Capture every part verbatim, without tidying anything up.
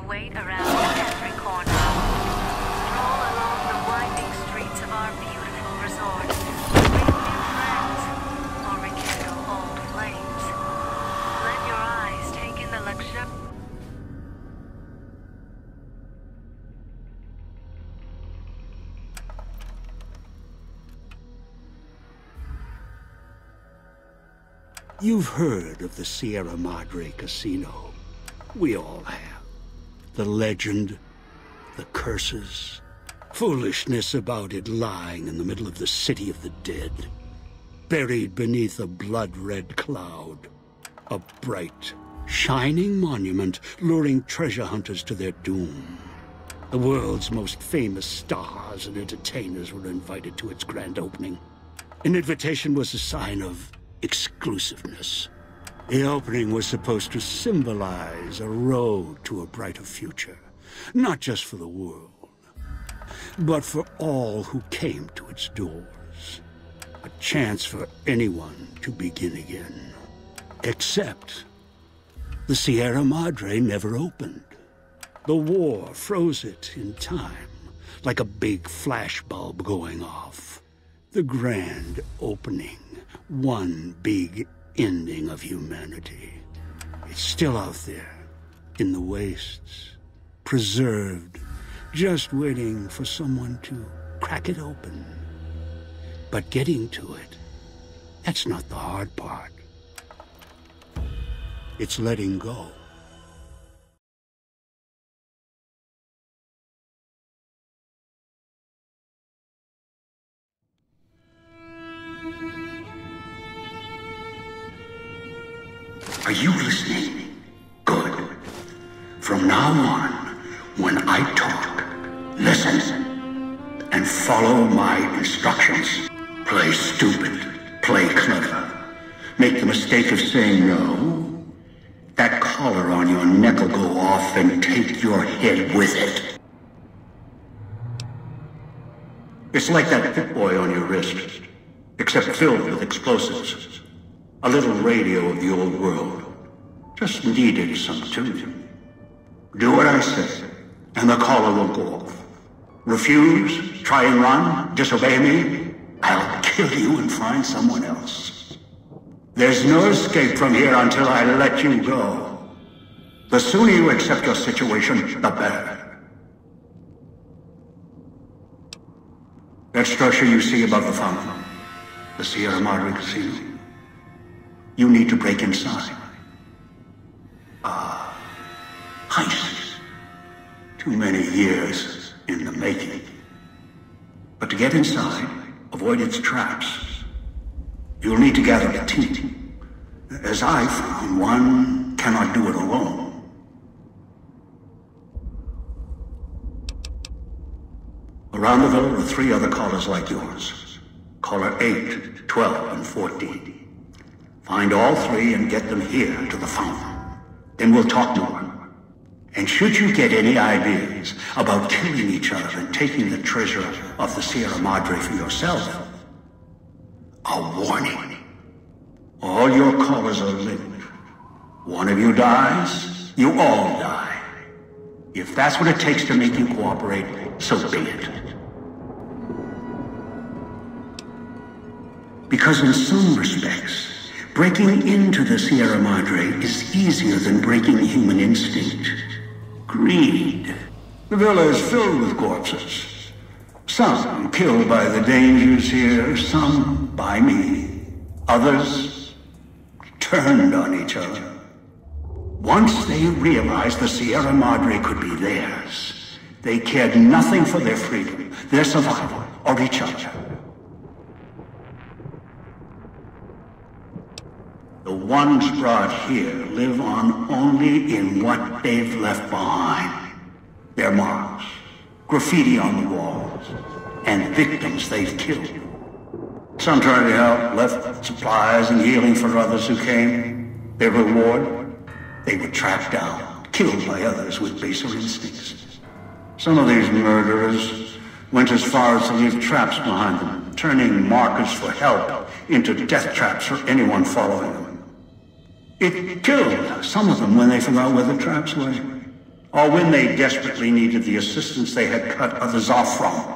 wait around every corner. Stroll along the winding streets of our beautiful resort. Make new friends, or rekindle old flames. Let your eyes take in the luxury. You've heard of the Sierra Madre Casino. We all have. The legend, the curses, foolishness about it lying in the middle of the city of the dead, buried beneath a blood-red cloud. A bright, shining monument luring treasure hunters to their doom. The world's most famous stars and entertainers were invited to its grand opening. An invitation was a sign of exclusiveness. The opening was supposed to symbolize a road to a brighter future, not just for the world, but for all who came to its doors. A chance for anyone to begin again. Except the Sierra Madre never opened. The war froze it in time, like a big flashbulb going off. The grand opening. One big ending of humanity. It's still out there, in the wastes, preserved, just waiting for someone to crack it open. But getting to it, that's not the hard part. It's letting go. Are you listening? Good. From now on, when I talk, listen and follow my instructions. Play stupid, play clever. Make the mistake of saying no. That collar on your neck will go off and take your head with it. It's like that Pit Boy on your wrist, except filled with explosives. A little radio of the old world. Just needed some tuning. Do what I say, and the collar will go off. Refuse, try and run, disobey me, I'll kill you and find someone else. There's no escape from here until I let you go. The sooner you accept your situation, the better. That structure you see above the fountain, the Sierra Madre Casino. You need to break inside. Ah, heist. Too many years in the making. But to get inside, avoid its traps, you'll need to gather a team. As I found, one cannot do it alone. Around the villa are three other callers like yours. Caller eight, twelve, and fourteen. Find all three and get them here to the fountain. Then we'll talk more. And should you get any ideas about killing each other and taking the treasure of the Sierra Madre for yourself, a warning. All your callers are linked. One of you dies, you all die. If that's what it takes to make you cooperate, so be it. Because in some respects, breaking into the Sierra Madre is easier than breaking human instinct. Greed. The villa is filled with corpses. Some killed by the dangers here, some by me. Others turned on each other. Once they realized the Sierra Madre could be theirs, they cared nothing for their freedom, their survival, or each other. The ones brought here live on only in what they've left behind. Their marks, graffiti on the walls, and victims they've killed. Some tried to help, left supplies and healing for others who came. Their reward? They were tracked down, killed by others with baser instincts. Some of these murderers went as far as to leave traps behind them, turning markers for help into death traps for anyone following them. It killed some of them when they forgot where the traps were. or when they desperately needed the assistance they had cut others off from.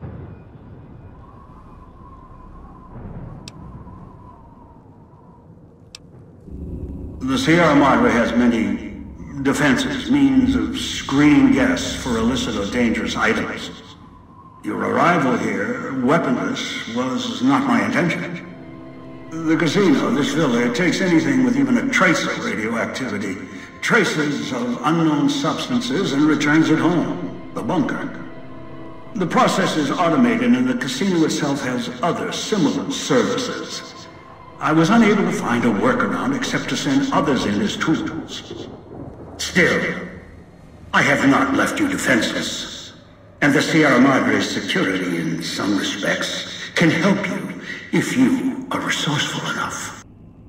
The Sierra Madre has many defenses, means of screening guests for illicit or dangerous items. Your arrival here, weaponless, was not my intention. The casino, this villa, it takes anything with even a trace of radioactivity, traces of unknown substances, and returns it home, the bunker. The process is automated, and the casino itself has other similar services. I was unable to find a workaround except to send others in as tools. Still, I have not left you defenseless, and the Sierra Madre's security, in some respects, can help you if you are resourceful enough.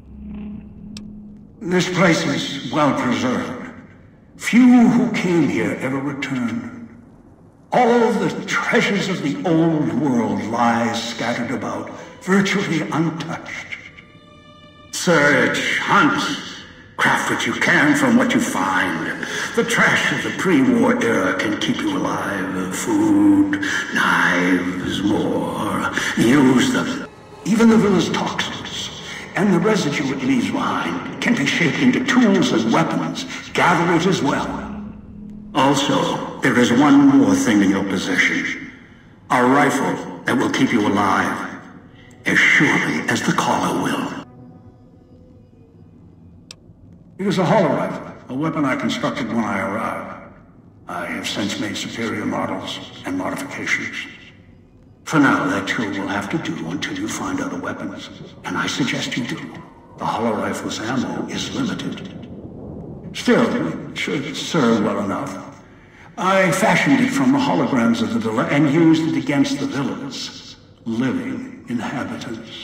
This place is well preserved. Few who came here ever returned. All the treasures of the old world lie scattered about, virtually untouched. Search, hunt, craft what you can from what you find. The trash of the pre-war era can keep you alive. Food, knives, more. Use them. Even the villa's toxins and the residue it leaves behind can be shaped into tools and weapons. Gather it as well. Also, there is one more thing in your possession. A rifle that will keep you alive, as surely as the caller will. It is a hollow rifle, a weapon I constructed when I arrived. I have since made superior models and modifications. For now, that too will have to do until you find other weapons, and I suggest you do. The hollow rifle's ammo is limited. Still, it should serve well enough. I fashioned it from the holograms of the villa and used it against the villa's living inhabitants.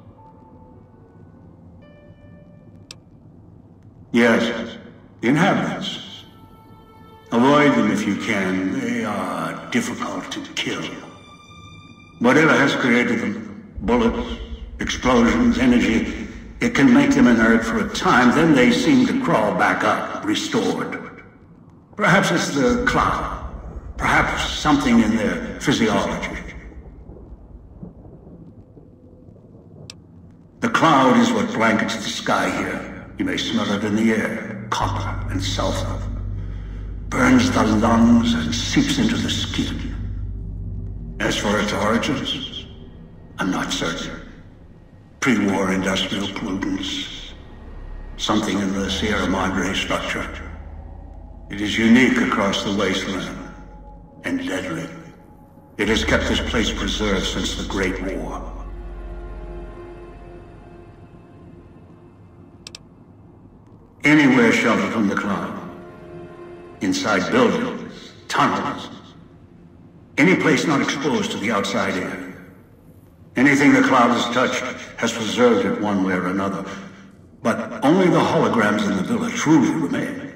Yes, the inhabitants. Avoid them if you can. They are difficult to kill. Whatever has created them, bullets, explosions, energy, it can make them inert for a time, then they seem to crawl back up, restored. Perhaps it's the cloud. Perhaps something in their physiology. The cloud is what blankets the sky here. You may smell it in the air, copper and sulfur. Burns the lungs and seeps into the skin. As for its origins, I'm not certain. Pre-war industrial pollutants. Something in the Sierra Madre structure. It is unique across the wasteland, and deadly. It has kept this place preserved since the Great War. Anywhere sheltered from the cloud. Inside buildings, tunnels. Any place not exposed to the outside air. Anything the cloud has touched has preserved it one way or another. But only the holograms in the villa truly remain.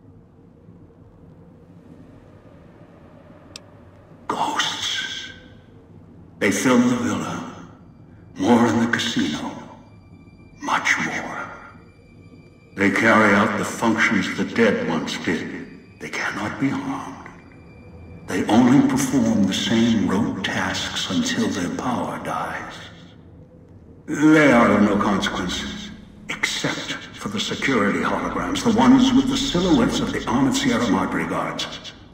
Ghosts. They fill the villa. More in the casino. Much more. They carry out the functions the dead once did. They cannot be harmed. They only perform the same rote tasks until their power dies. They are of no consequence, except for the security holograms, the ones with the silhouettes of the armored Sierra Madre guards.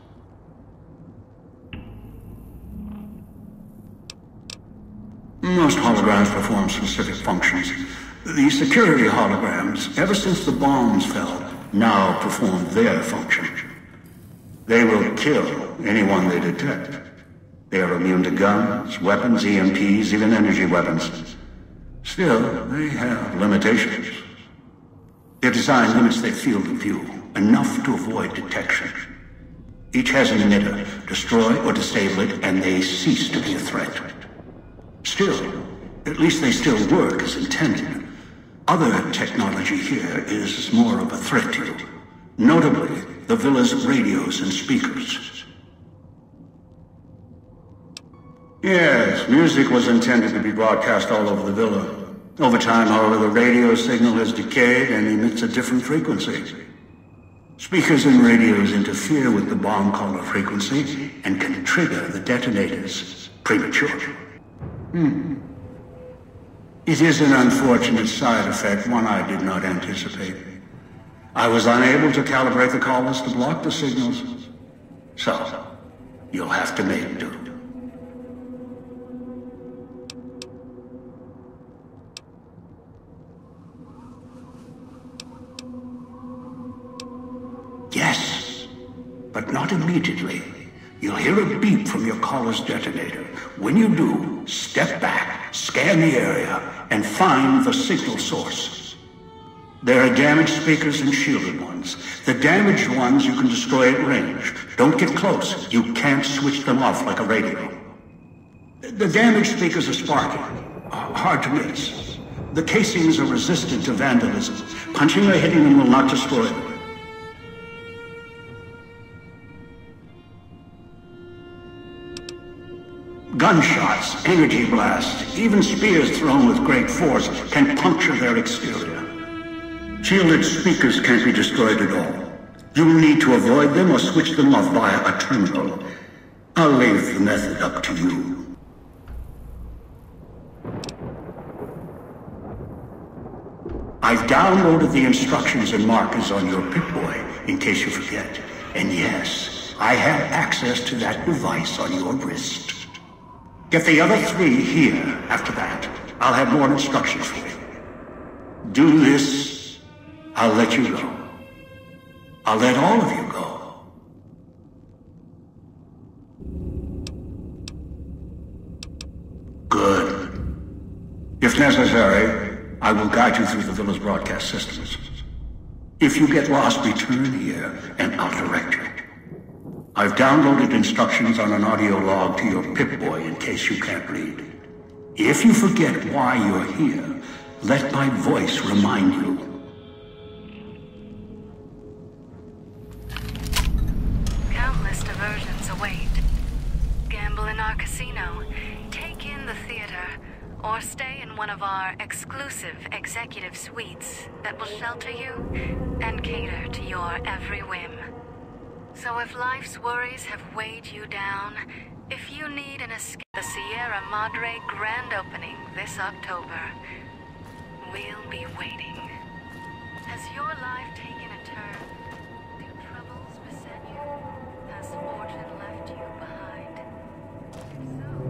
Most holograms perform specific functions. The security holograms, ever since the bombs fell, now perform their function. They will kill anyone they detect. They are immune to guns, weapons, E M Ps, even energy weapons. Still, they have limitations. Their design limits their field of view, enough to avoid detection. Each has an emitter. Destroy or disable it, and they cease to be a threat. Still, at least they still work as intended. Other technology here is more of a threat to you. Notably, the villa's radios and speakers. Yes, music was intended to be broadcast all over the villa. Over time, however, the radio signal has decayed and emits a different frequency. Speakers and radios interfere with the bomb caller frequency and can trigger the detonators prematurely. Hmm. It is an unfortunate side effect, one I did not anticipate. I was unable to calibrate the callers to block the signals. So, you'll have to make do. Yes, but not immediately. You'll hear a beep from your caller's detonator. When you do, step back, scan the area, and find the signal source. There are damaged speakers and shielded ones. The damaged ones you can destroy at range. Don't get close. You can't switch them off like a radio. The damaged speakers are sparking. Uh, hard to miss. The casings are resistant to vandalism. Punching or hitting them will not destroy them. Gunshots, energy blasts, even spears thrown with great force can puncture their exterior. Shielded speakers can't be destroyed at all. You'll need to avoid them or switch them off via a terminal. I'll leave the method up to you. I've downloaded the instructions and markers on your Pip-Boy, in case you forget. And yes, I have access to that device on your wrist. Get the other three here. After that, I'll have more instructions for you. Do this, I'll let you go. I'll let all of you go. Good. If necessary, I will guide you through the villa's broadcast systems. If you get lost, return here, and I'll direct you. I've downloaded instructions on an audio log to your Pip-Boy in case you can't read. If you forget why you're here, let my voice remind you. Countless diversions await. Gamble in our casino, take in the theater, or stay in one of our exclusive executive suites that will shelter you and cater to your every whim. So if life's worries have weighed you down, if you need an escape, the Sierra Madre grand opening this October, we'll be waiting. Has your life taken a turn? Do troubles beset you? Has fortune left you behind? If so,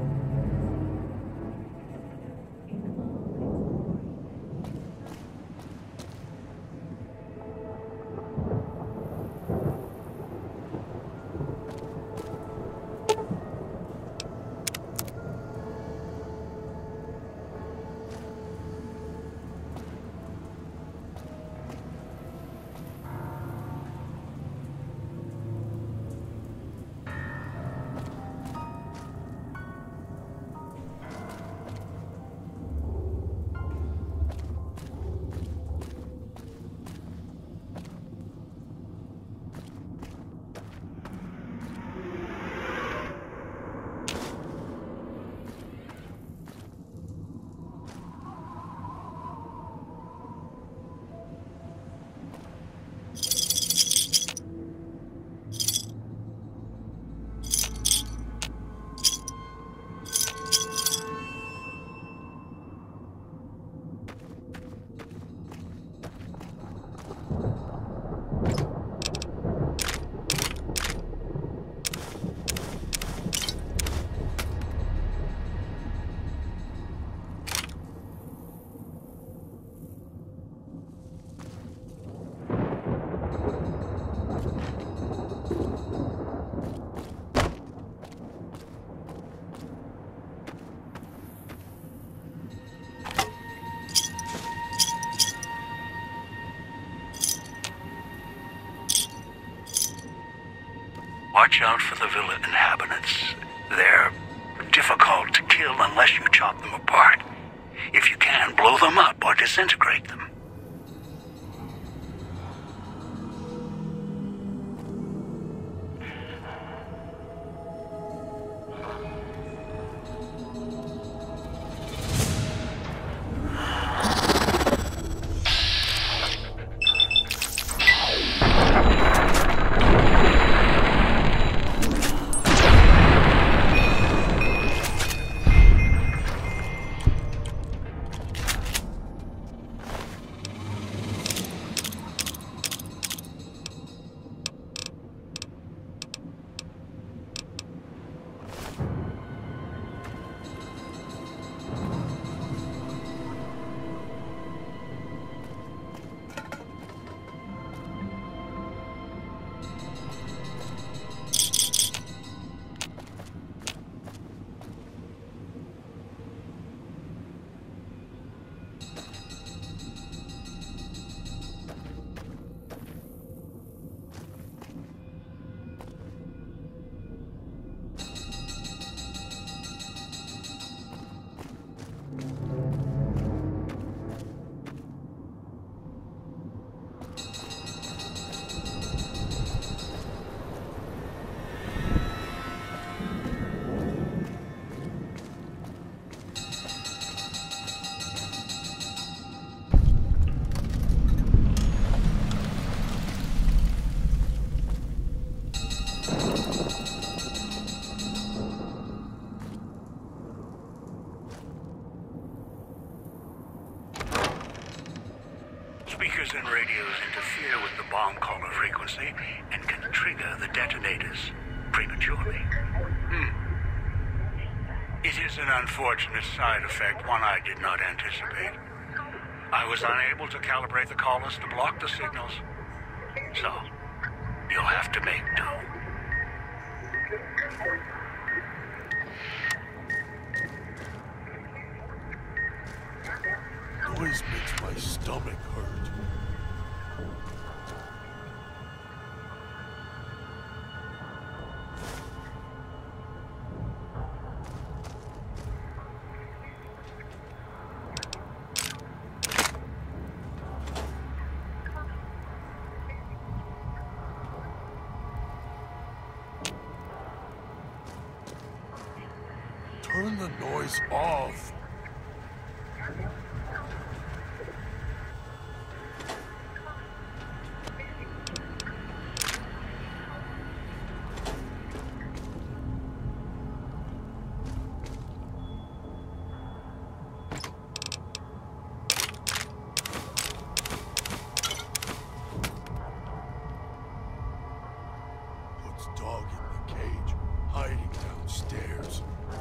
Watch out for the villa inhabitants. They're difficult to kill unless you chop them apart. If you can, blow them up or disintegrate them. Speakers and radios interfere with the bomb caller frequency and can trigger the detonators prematurely. Hmm. It is an unfortunate side effect, one I did not anticipate. I was unable to calibrate the callers to block the signals, so you'll have to make do. Noise makes my stomach hurt. Turn the noise off. Puts dog in the cage, hiding downstairs.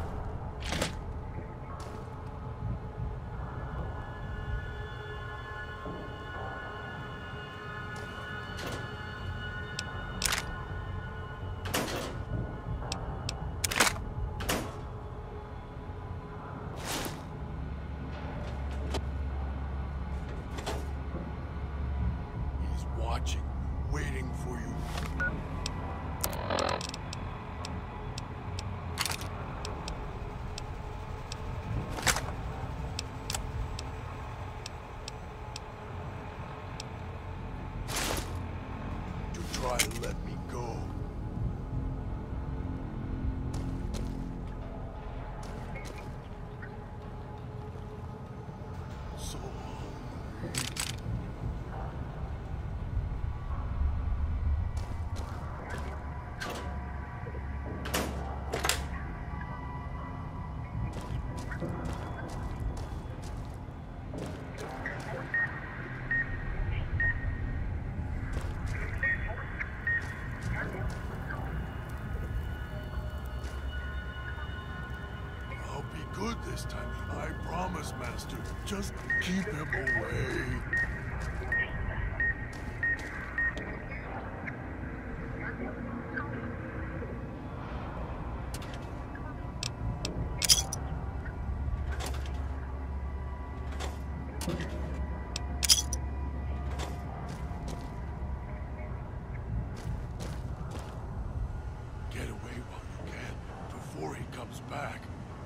Watching, waiting for you. To try and let me go. So I'll be good this time, I promise, Master. Just keep him away. Get away while you can, before he comes back.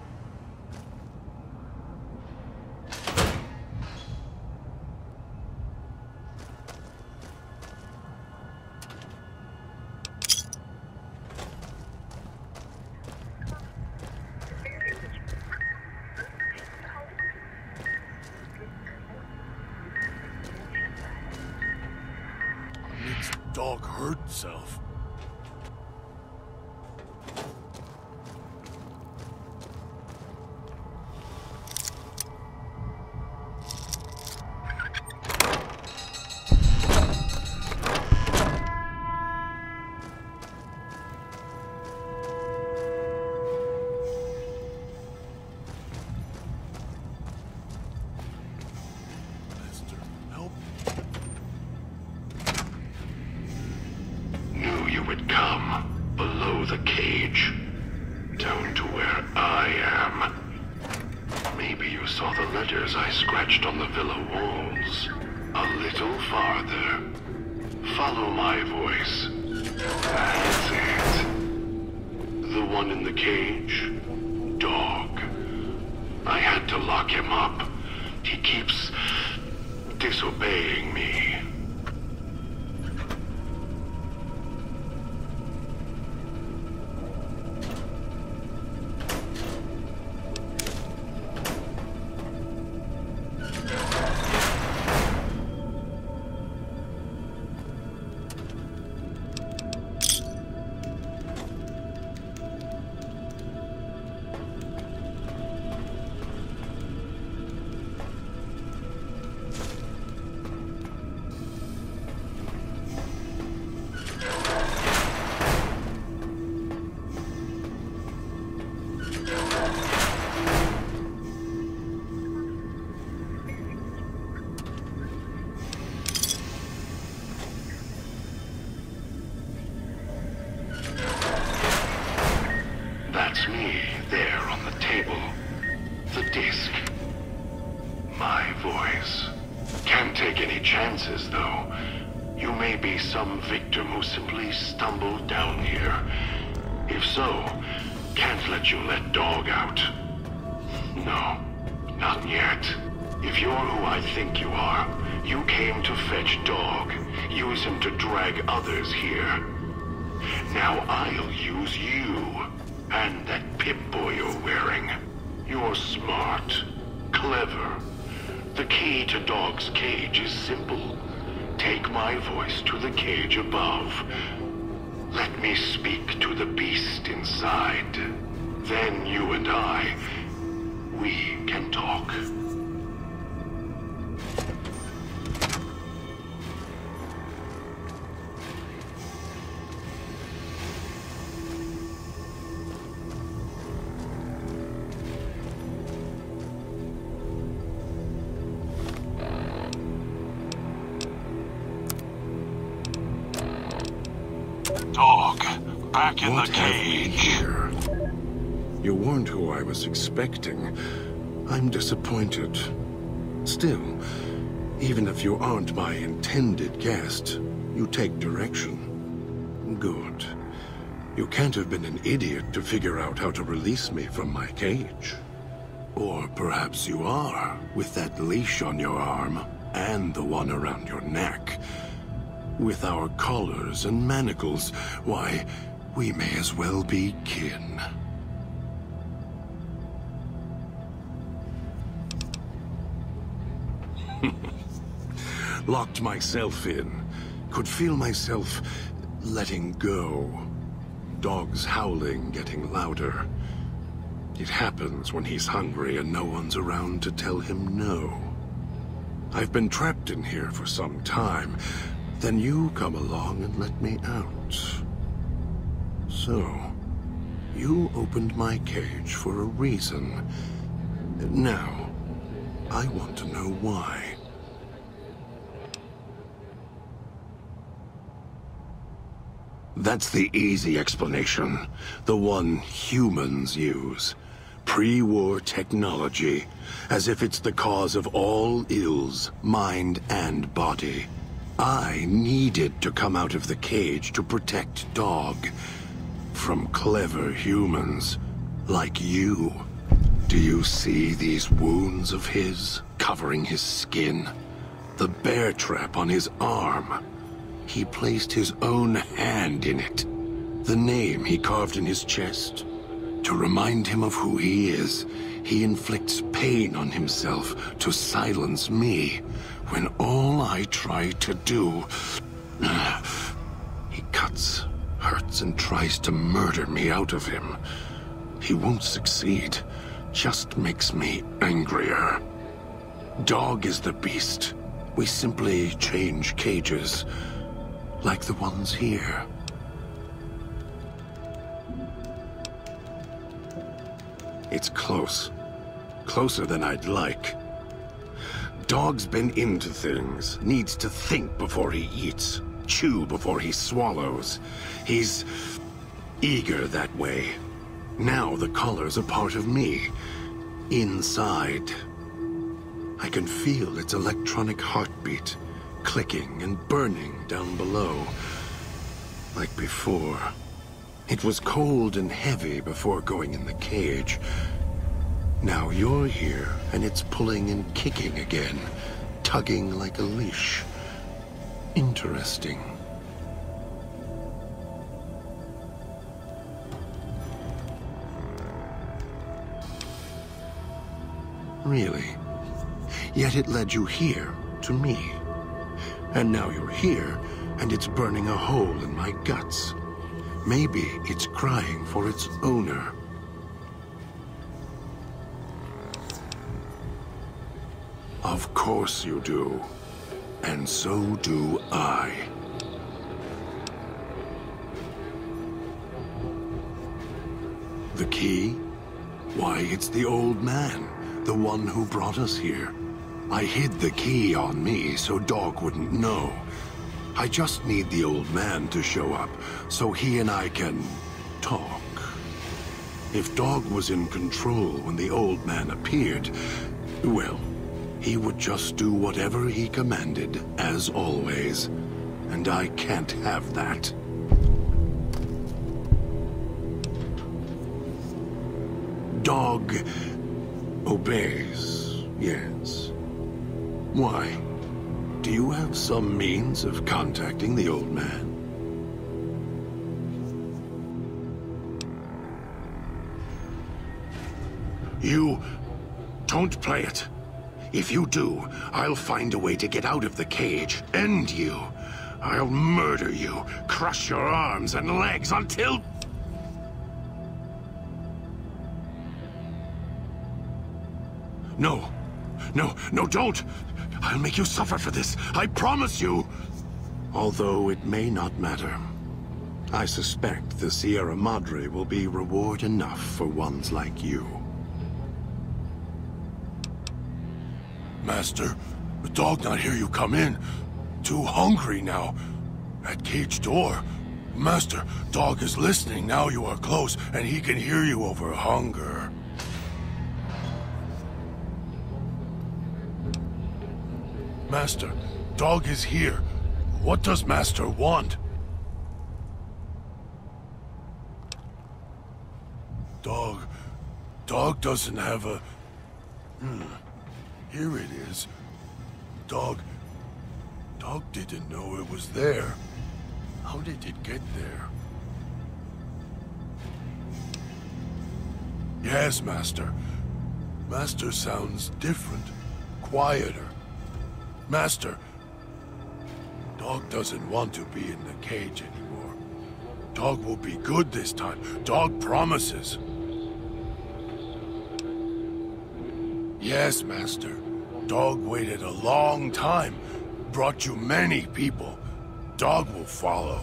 Makes dog hurt itself. Master, help. Knew you would come below the cage, down to where I am. Maybe you saw the letters I scratched on the villa walls. A little farther. Follow my voice. That's it. The one in the cage. Dog. I had to lock him up. He keeps disobeying me. voice. Can't take any chances, though. You may be some victim who simply stumbled down here. If so, can't let you let Dog out. No, not yet. If you're who I think you are, you came to fetch Dog, use him to drag others here. Now I'll use you, and that Pip-Boy you're wearing. You're smart, clever. The key to Dog's cage is simple. Take my voice to the cage above. Let me speak to the beast inside. Then you and I, we can talk. Dog, back in What the have we cage. here? You weren't who I was expecting. I'm disappointed. Still, even if you aren't my intended guest, you take direction. Good. You can't have been an idiot to figure out how to release me from my cage. Or perhaps you are, with that leash on your arm, and the one around your neck. With our collars and manacles, why, we may as well be kin. Locked myself in. Could feel myself letting go. Dogs howling, getting louder. It happens when he's hungry and no one's around to tell him no. I've been trapped in here for some time. Then you come along and let me out. So, you opened my cage for a reason. Now, I want to know why. That's the easy explanation. The one humans use. Pre-war technology. As if it's the cause of all ills, mind and body. I needed to come out of the cage to protect Dog. From clever humans. Like you. Do you see these wounds of his, covering his skin? The bear trap on his arm. He placed his own hand in it. The name he carved in his chest. To remind him of who he is, he inflicts pain on himself to silence me, when all I try to do... He cuts, hurts, and tries to murder me out of him. He won't succeed, just makes me angrier. Dog is the beast. We simply change cages, like the ones here. It's close. Closer than I'd like. Dog's been into things, needs to think before he eats, chew before he swallows. He's eager that way. Now the collar's a part of me. Inside. I can feel its electronic heartbeat, clicking and burning down below. Like before. It was cold and heavy before going in the cage. Now you're here, and it's pulling and kicking again, tugging like a leash. Interesting. Really? Yet it led you here, to me. And now you're here, and it's burning a hole in my guts. Maybe it's crying for its owner. Of course you do. And so do I. The key? Why, it's the old man. The one who brought us here. I hid the key on me so Dog wouldn't know. I just need the old man to show up, so he and I can talk. If Dog was in control when the old man appeared, well, He would just do whatever he commanded, as always. And I can't have that. Dog obeys, yes. Why? Do you have some means of contacting the old man? You don't play it. If you do, I'll find a way to get out of the cage, end you. I'll murder you, crush your arms and legs until... No. No, no, don't! I'll make you suffer for this, I promise you! Although it may not matter. I suspect the Sierra Madre will be reward enough for ones like you. Master, the dog not hear you come in. Too hungry now. At cage door. Master, dog is listening now you are close, and he can hear you over hunger. Master, dog is here. What does Master want? Dog... Dog doesn't have a... Hmm... Here it is. Dog... Dog didn't know it was there. How did it get there? Yes, Master. Master sounds different. Quieter. Master... Dog doesn't want to be in the cage anymore. Dog will be good this time. Dog promises. Yes, Master. Dog waited a long time. Brought you many people. Dog will follow.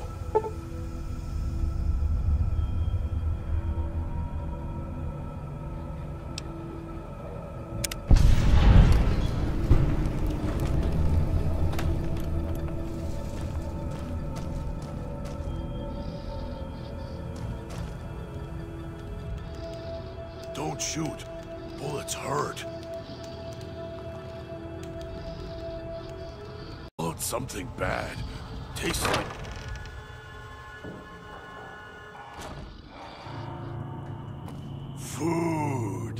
Don't shoot. Bullets hurt. Oh, it's something bad. Tastes like... food.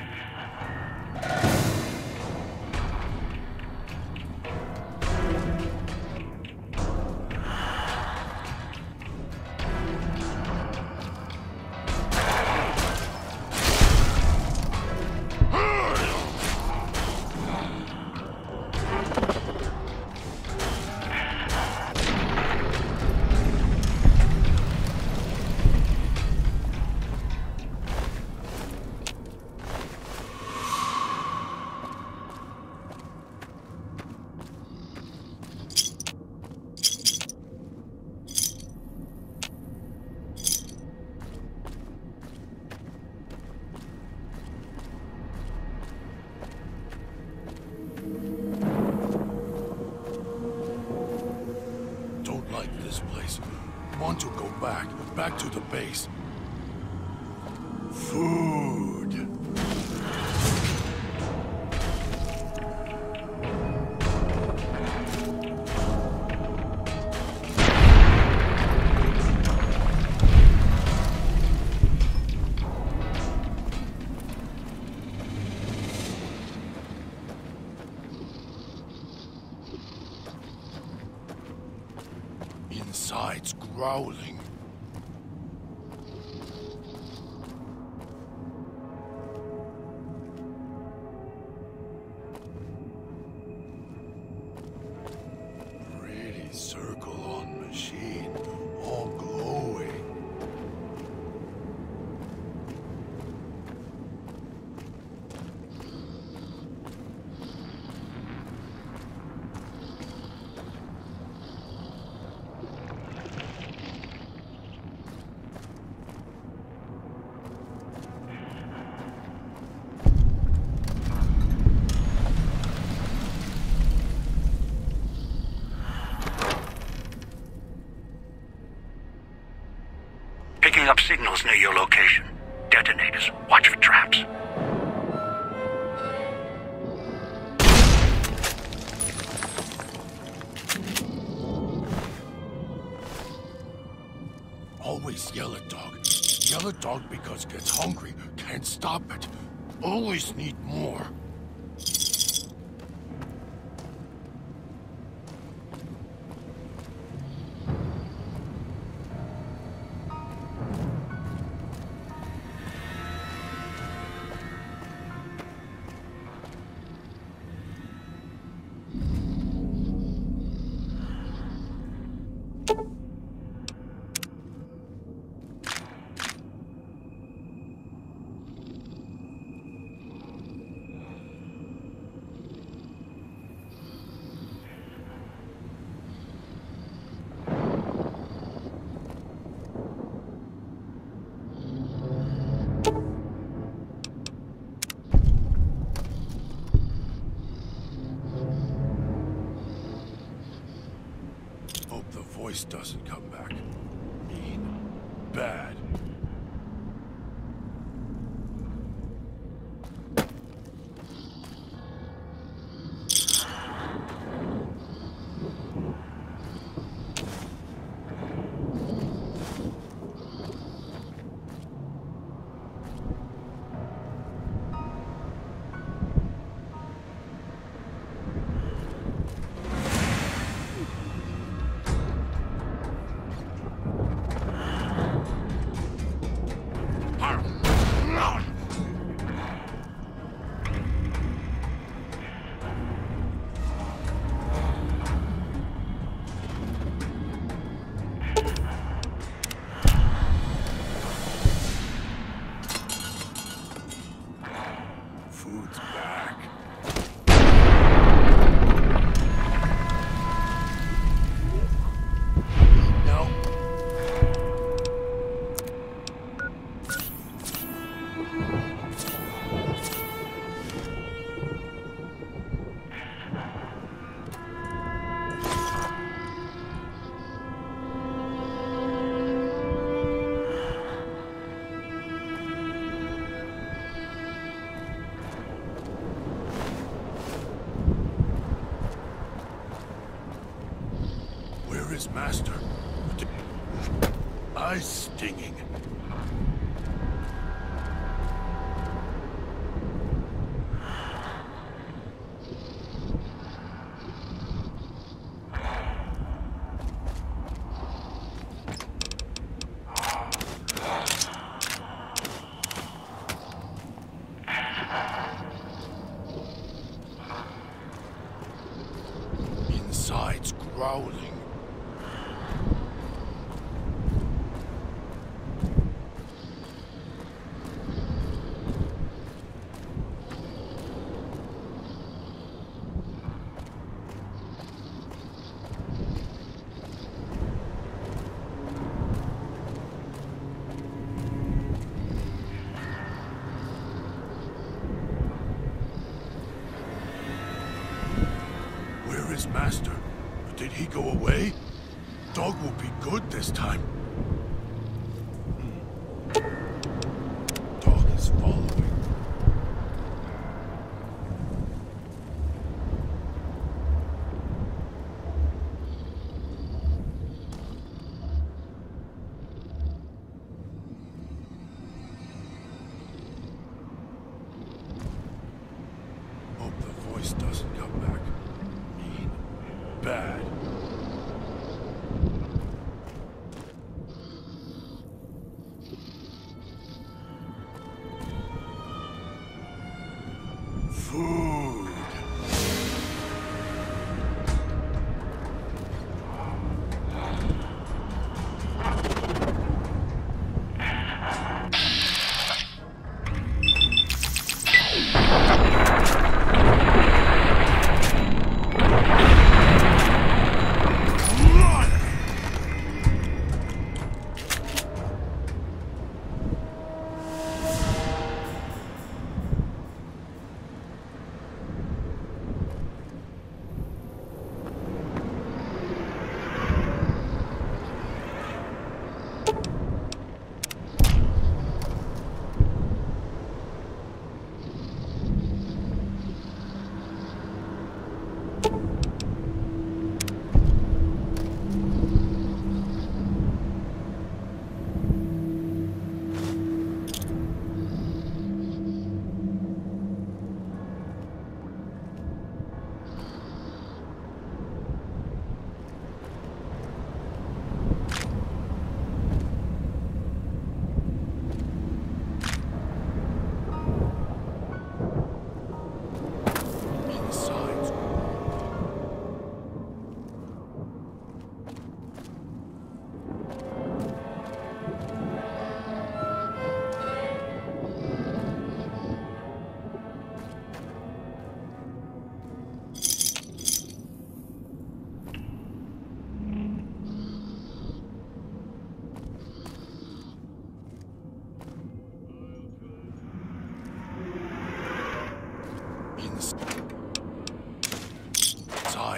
Want to go back, back to the base. Food. Inside's growling. Pretty circle on machine, all glowing. Picking up signals near your location. Detonators. Watch for traps. always yell at dog. Yell at dog because gets hungry, can't stop it. Always need more. Voice doesn't come back. Mean. Bad. Master. Eyes stinging. Insides growling. Master, did he go away? Dog will be good this time. Dog is following. Hope the voice doesn't come back. Bad. Food.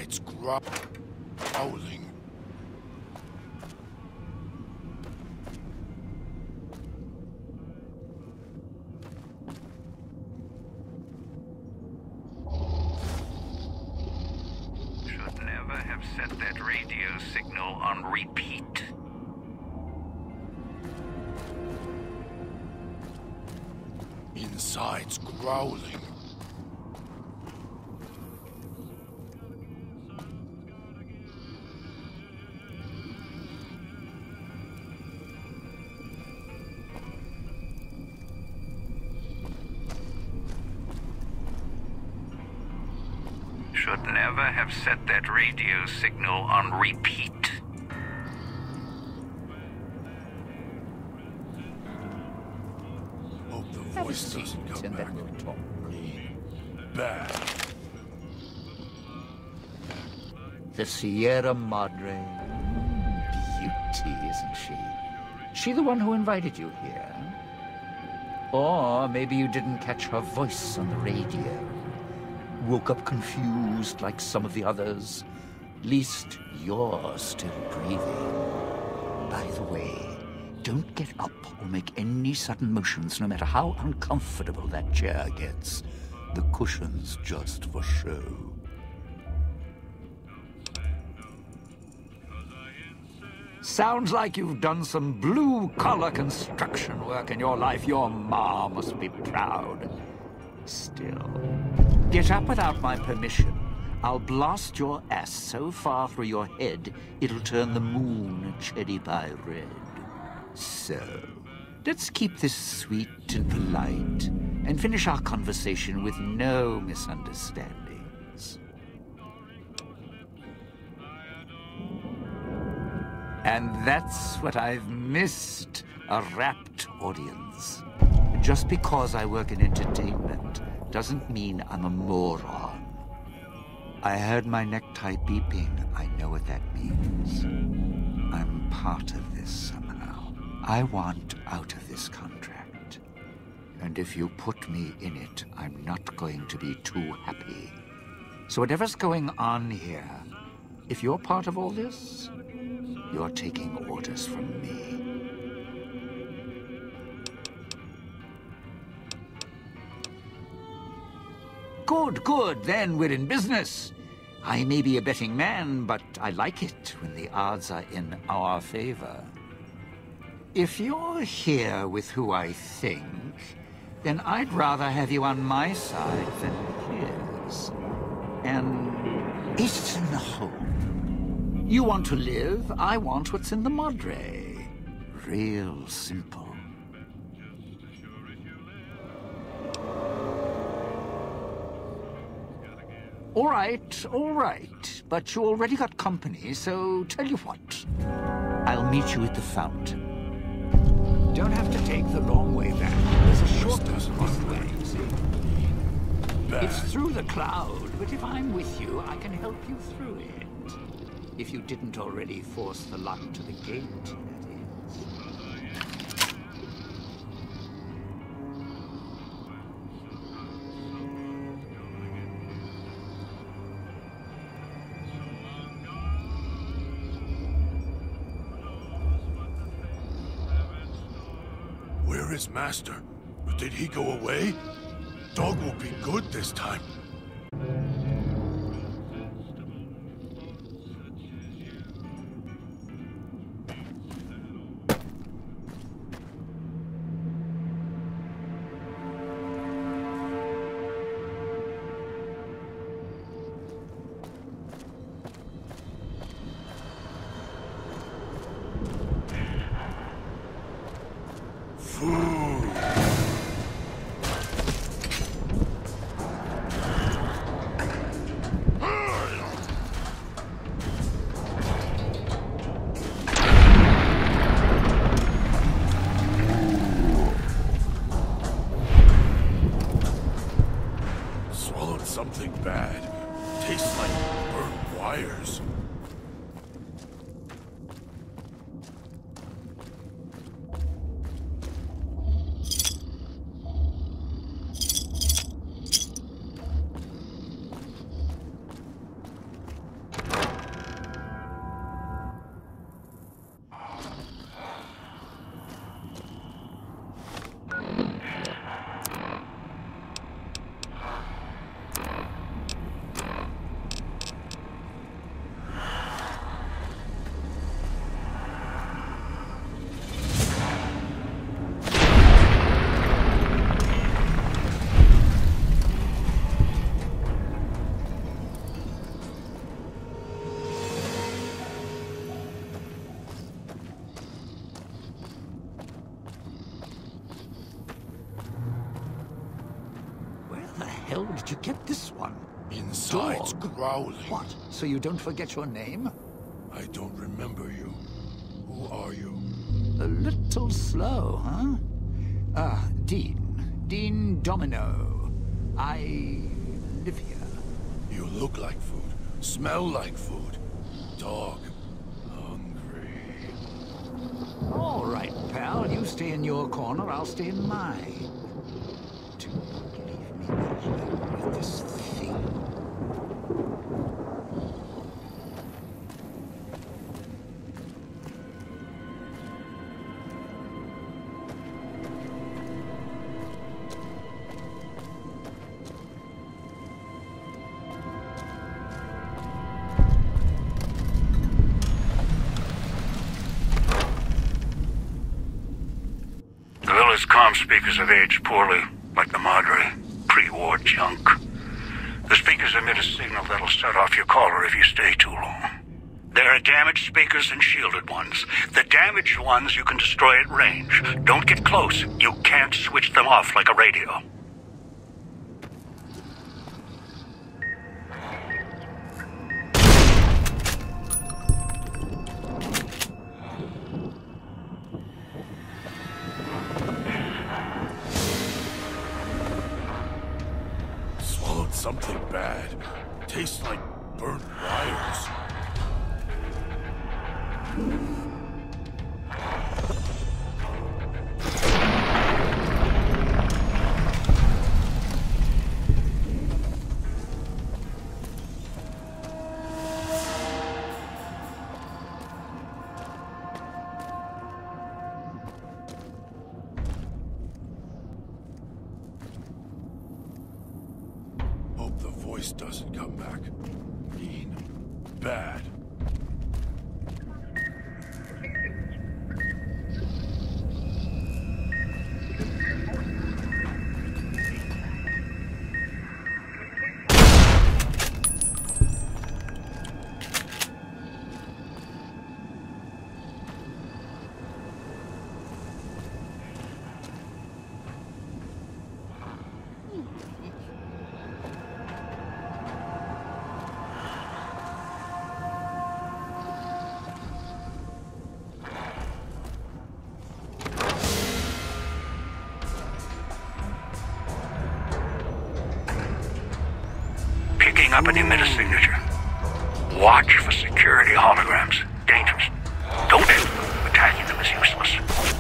Insides growling. Should never have set that radio signal on repeat. Insides growling. Should never have set that radio signal on repeat. Hope the Have a voice seat, doesn't come and back. then we'll talk. Bad. The Sierra Madre. Beauty, isn't she? She the one who invited you here? Or maybe you didn't catch her voice on the radio. Woke up confused like some of the others. Least you're still breathing. By the way, don't get up or make any sudden motions, no matter how uncomfortable that chair gets. The cushion's just for show. Sounds like you've done some blue-collar construction work in your life. Your ma must be proud. Still, get up without my permission. I'll blast your ass so far through your head, it'll turn the moon cherry pie red. So, let's keep this sweet and polite, and finish our conversation with no misunderstandings. And that's what I've missed, a rapt audience. Just because I work in entertainment doesn't mean I'm a moron. I heard my necktie beeping. I know what that means. I'm part of this somehow. I want out of this contract. And if you put me in it, I'm not going to be too happy. So whatever's going on here, if you're part of all this, you're taking orders from me. Good, good, then we're in business. I may be a betting man, but I like it when the odds are in our favor. If you're here with who I think, then I'd rather have you on my side than his. And it's in the home. You want to live, I want what's in the Madre. Real simple. All right, all right. But you already got company, so tell you what. I'll meet you at the fountain. Don't have to take the long way back. There's a shortcut across the way, you see. It's through the cloud, but if I'm with you, I can help you through it. If you didn't already force the lock to the gate, that is. Where is Master? Did he go away? Dog will be good this time. Something bad. Tastes like burnt wires. hell did you get this one? Inside's Dog? growling. What? So you don't forget your name? I don't remember you. Who are you? A little slow, huh? Ah, Dean. Dean Domino. I live here. You look like food. Smell like food. Dog. Hungry. All right, pal. You stay in your corner, I'll stay in mine. To leave me alone with this thing. Comm speakers have aged poorly, like the Madre. Pre-war junk. The speakers emit a signal that'll set off your caller if you stay too long. There are damaged speakers and shielded ones. The damaged ones you can destroy at range. Don't get close. You can't switch them off like a radio. Something bad. Tastes like burnt wires. Doesn't come back. Mean. Bad. Up an emitter signature. Watch for security holograms. Dangerous. Don't shoot them. Attacking them is useless.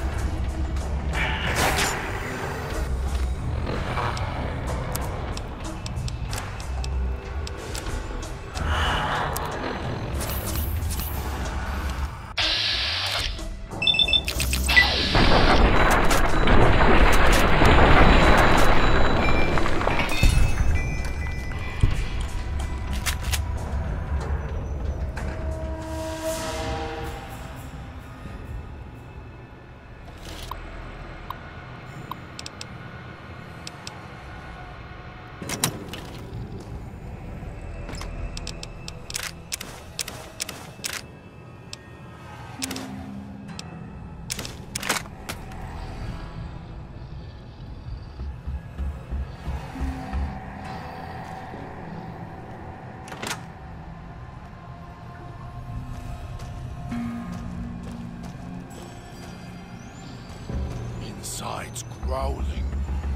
Inside's growling.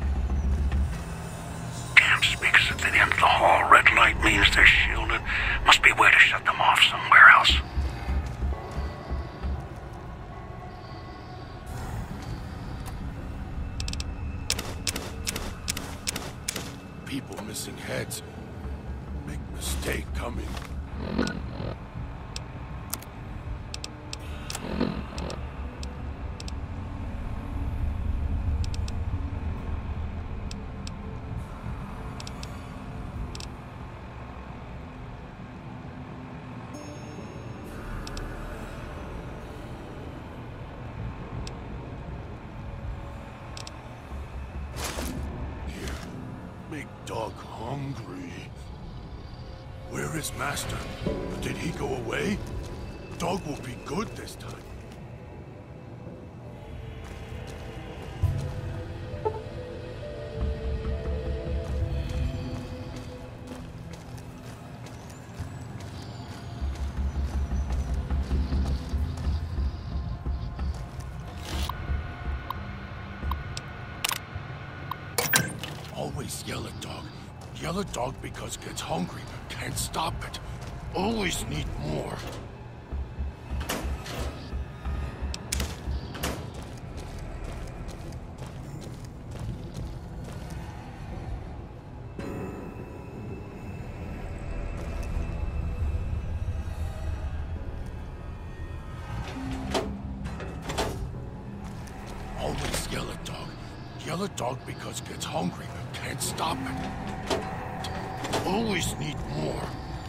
Damn speakers at the end of the hall. Red light means they're shielded. Must be a way to shut them off somewhere else. People missing heads. Big mistake coming. Dog hungry. Where is Master? Did he go away? Dog will be good this time. Always yell at dog. Yell at dog because gets hungry. Can't stop it. Always need more. Always yell at dog. Yell at dog because gets hungry. Can't stop it. Always need more.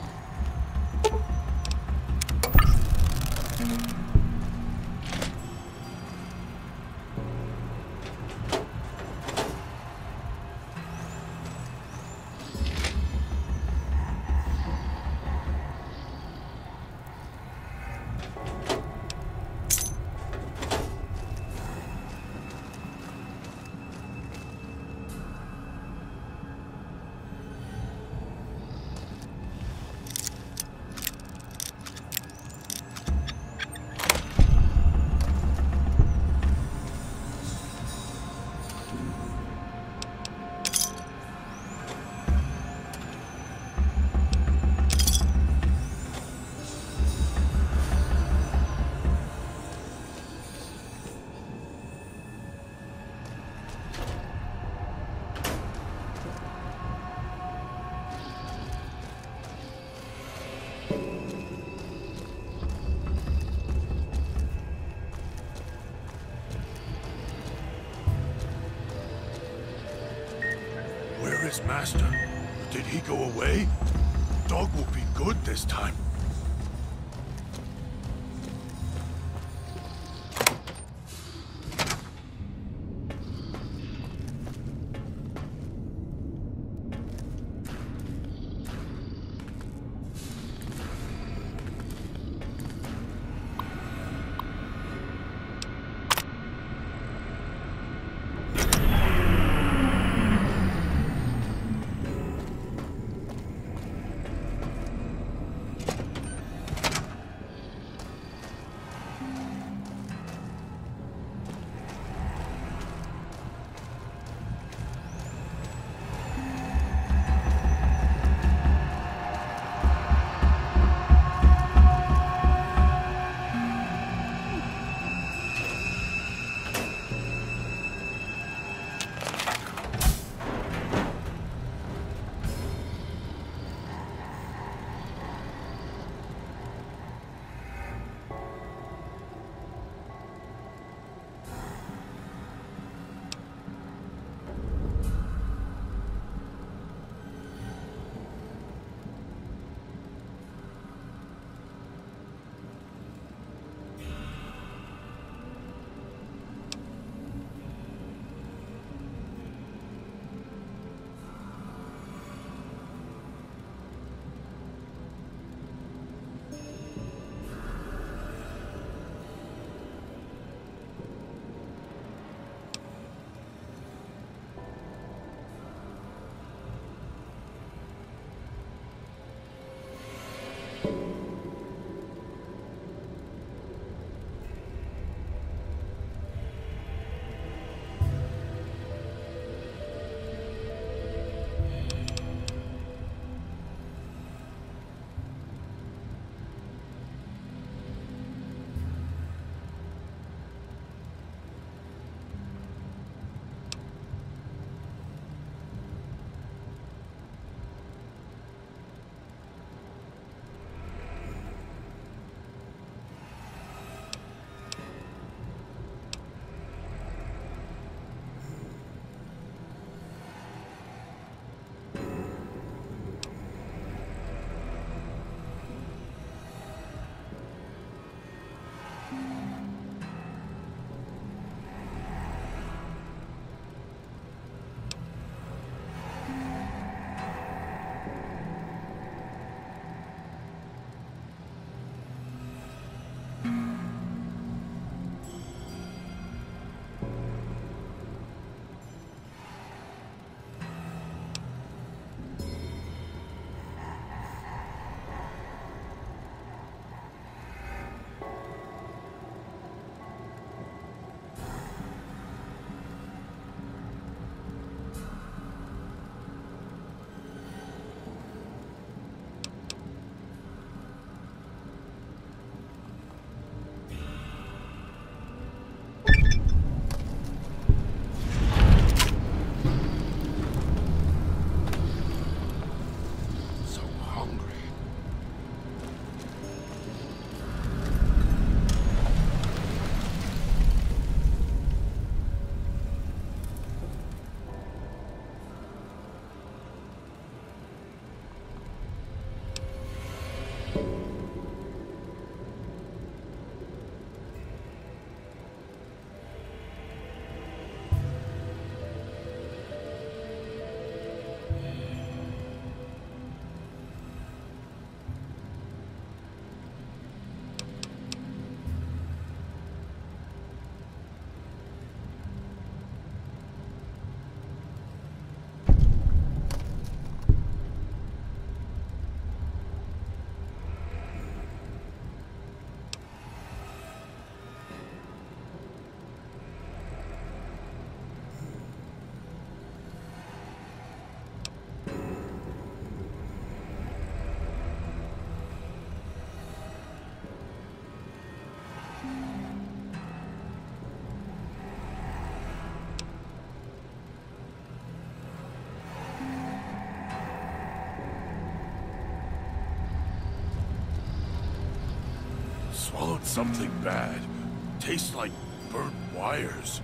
His master. Did he go away? Dog will be good this time. Swallowed something bad. Tastes like burnt wires.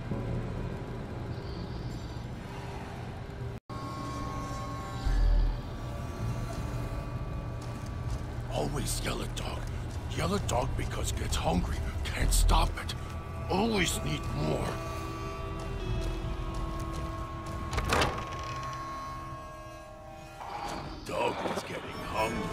Always yell at dog. Yell at dog because gets hungry. Can't stop it. Always need more. Dog is getting hungry.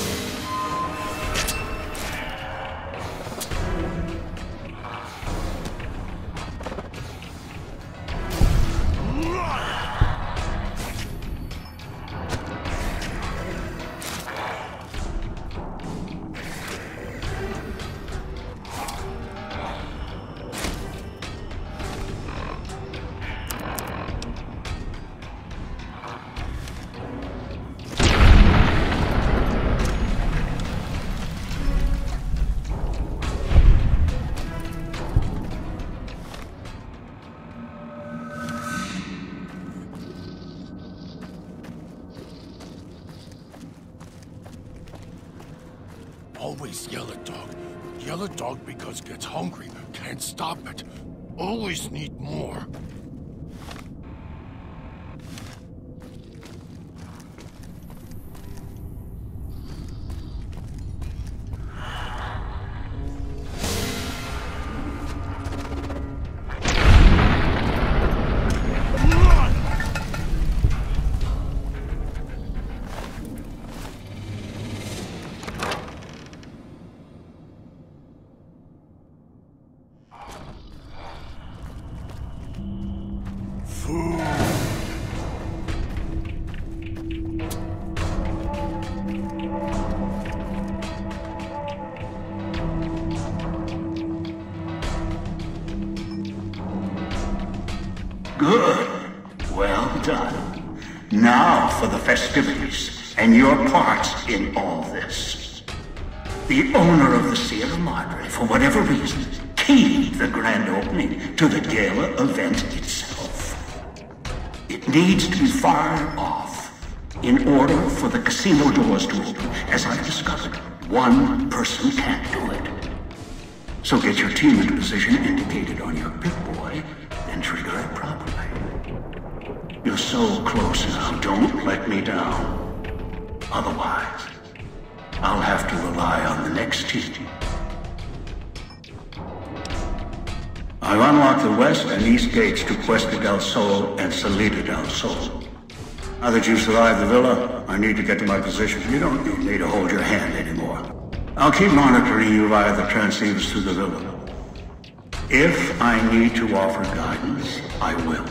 Always yell at dog. Yell at dog because gets hungry. Can't stop it. Always need more. Good. Well done. Now for the festivities, and your parts in all this. The owner of the Sierra Madre, for whatever reason, keyed the grand opening to the gala event itself. It needs to be fired off in order for the casino doors to open. As I discovered, one person can't do it. So get your team into position indicated on your Pip-Boy and trigger it properly. You're so close now, don't let me down. Otherwise, I'll have to rely on the next team. I've unlocked the west and east gates to Cuesta del Sol and Salida del Sol. Now that you've survived the villa, I need to get to my position. You don't need me to hold your hand anymore. I'll keep monitoring you via the transceivers through the villa. If I need to offer guidance, I will.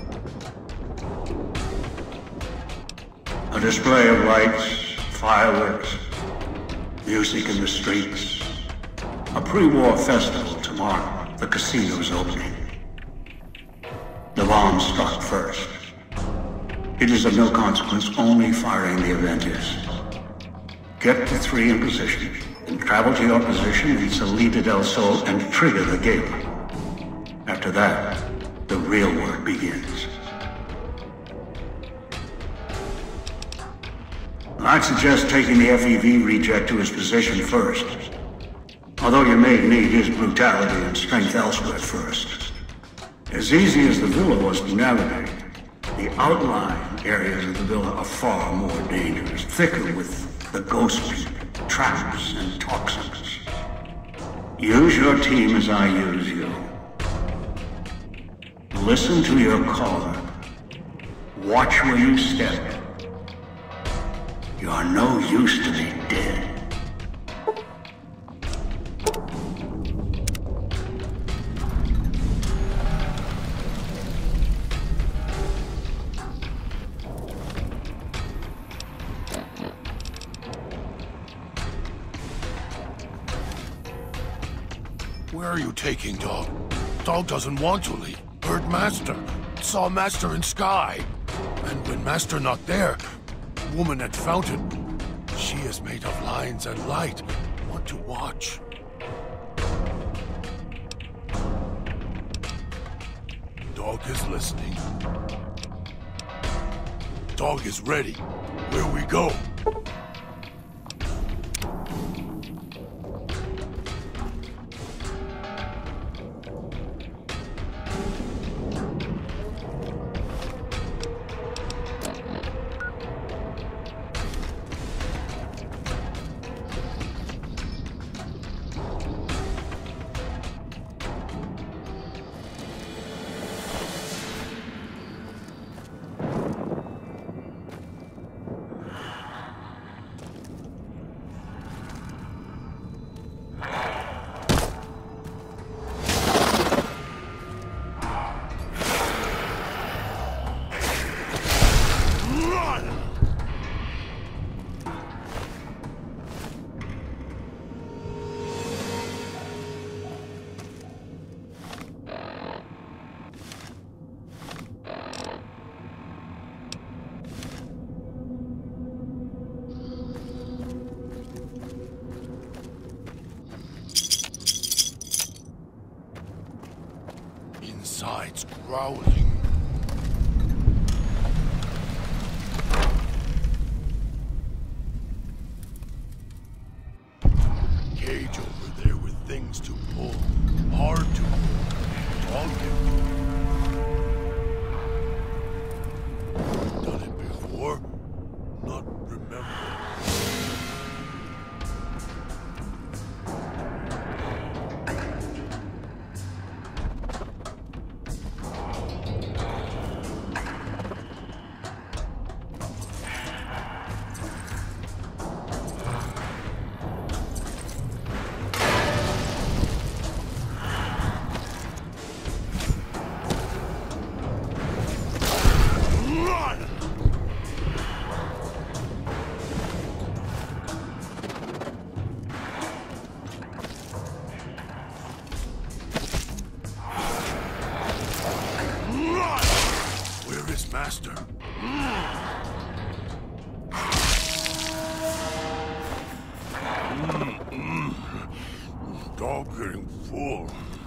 A display of lights, fireworks, music in the streets. A pre-war festival tomorrow. The casino's opening. The bomb struck first. It is of no consequence, only firing the event is. Get the three in position, and travel to your position in Salida del Sol and trigger the gate. After that, the real work begins. I'd suggest taking the F E V reject to his position first. Although you may need his brutality and strength elsewhere first. As easy as the villa was to navigate, the outlying areas of the villa are far more dangerous, thicker with the ghost people, traps, and toxins. Use your team as I use you. Listen to your caller. Watch where you step. You are no use to me dead. Where are you taking Dog? Dog doesn't want to leave. Heard Master. Saw Master in sky. And when Master not there, woman at fountain. She is made of lines and light. Want to watch. Dog is listening. Dog is ready. Where we go? sides growling. Cage over there with things to pull. Hard to pull. Dog can do it. Done it before? Not remember. Master. Mm-mm. Dog getting full.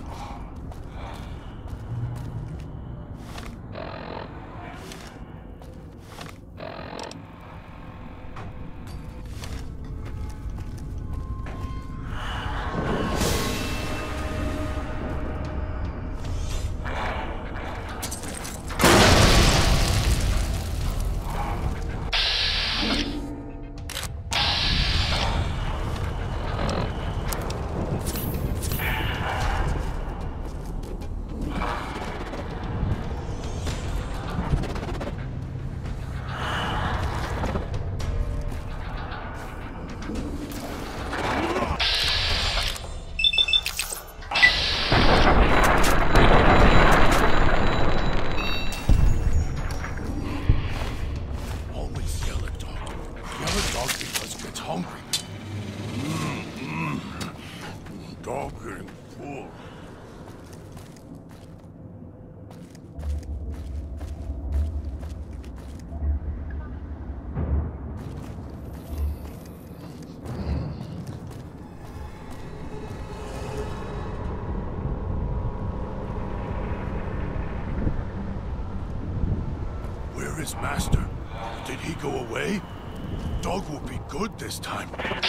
His master. Did he go away? Dog will be good this time.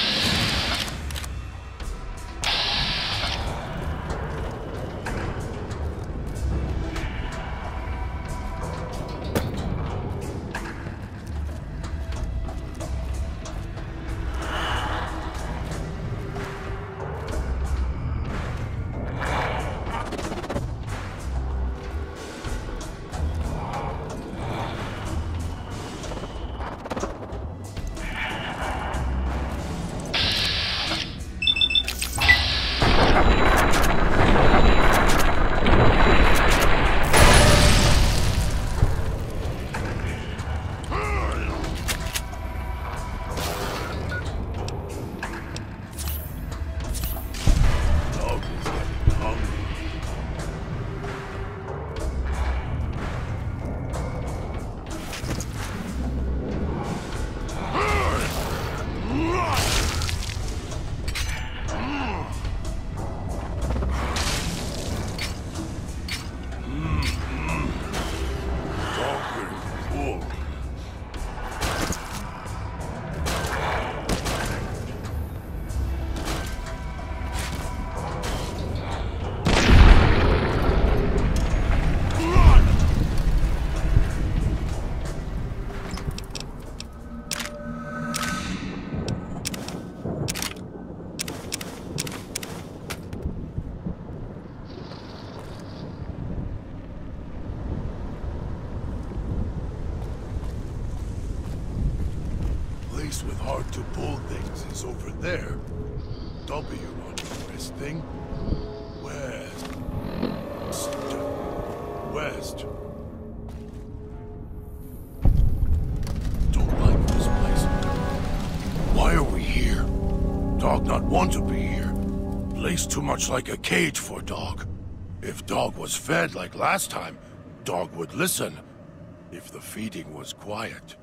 With hard-to-pull things is over there. W on the wrist thing. West. West. Don't like this place. Why are we here? Dog not want to be here. Place too much like a cage for dog. If dog was fed like last time, dog would listen. If the feeding was quiet.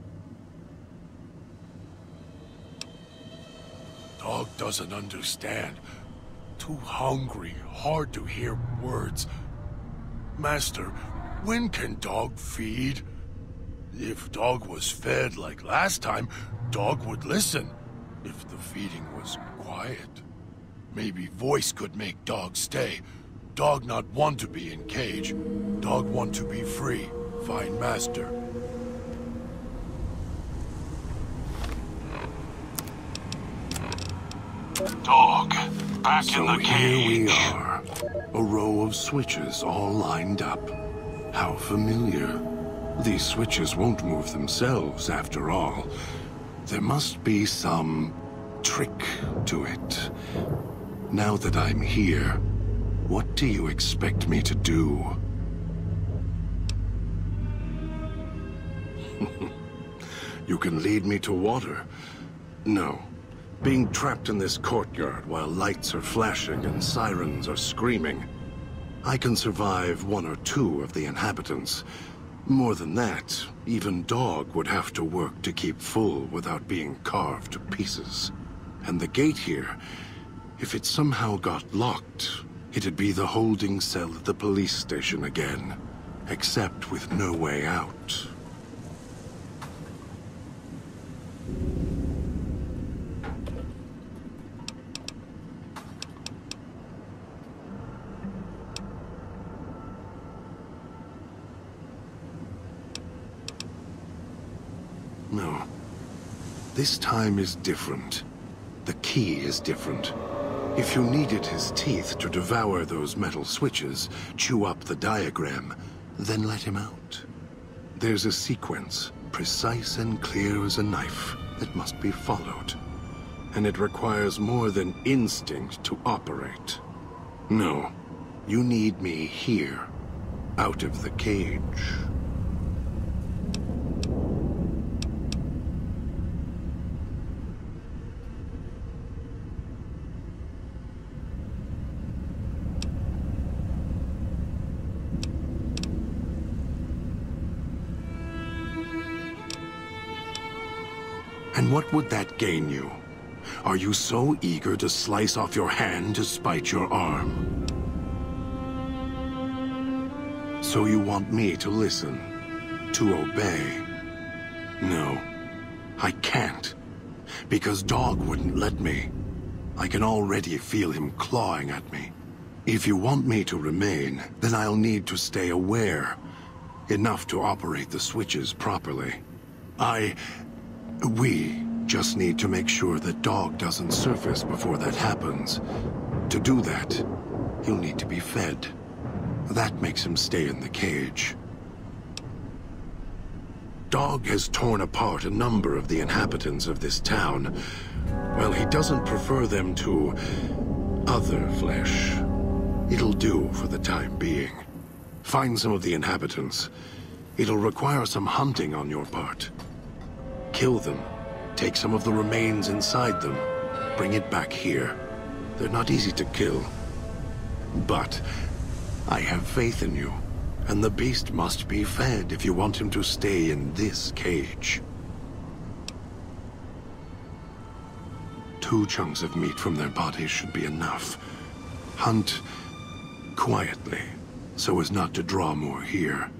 Dog doesn't understand. Too hungry, hard to hear words. Master, when can dog feed? If dog was fed like last time, dog would listen. If the feeding was quiet, maybe voice could make dog stay. Dog not want to be in cage. Dog want to be free. Find master. Dog, back So in the cage. here we are. A row of switches all lined up. How familiar. These switches won't move themselves, after all. There must be some trick to it. Now that I'm here, what do you expect me to do? You can lead me to water. No. Being trapped in this courtyard while lights are flashing and sirens are screaming. I can survive one or two of the inhabitants. More than that, even dog would have to work to keep full without being carved to pieces. And the gate here, if it somehow got locked, it'd be the holding cell at the police station again, except with no way out. No. This time is different. The key is different. If you needed his teeth to devour those metal switches, chew up the diagram, then let him out. There's a sequence, precise and clear as a knife, that must be followed. And it requires more than instinct to operate. No. You need me here, out of the cage. And what would that gain you? Are you so eager to slice off your hand to spite your arm? So you want me to listen, to obey? No, I can't, because Dog wouldn't let me. I can already feel him clawing at me. If you want me to remain, then I'll need to stay aware, enough to operate the switches properly. I... We just need to make sure that Dog doesn't surface before that happens. To do that, he'll need to be fed. That makes him stay in the cage. Dog has torn apart a number of the inhabitants of this town. Well, he doesn't prefer them to other flesh. It'll do for the time being. Find some of the inhabitants. It'll require some hunting on your part. Kill them. Take some of the remains inside them. Bring it back here. They're not easy to kill. But I have faith in you. And the beast must be fed if you want him to stay in this cage. Two chunks of meat from their bodies should be enough. Hunt quietly, so as not to draw more here.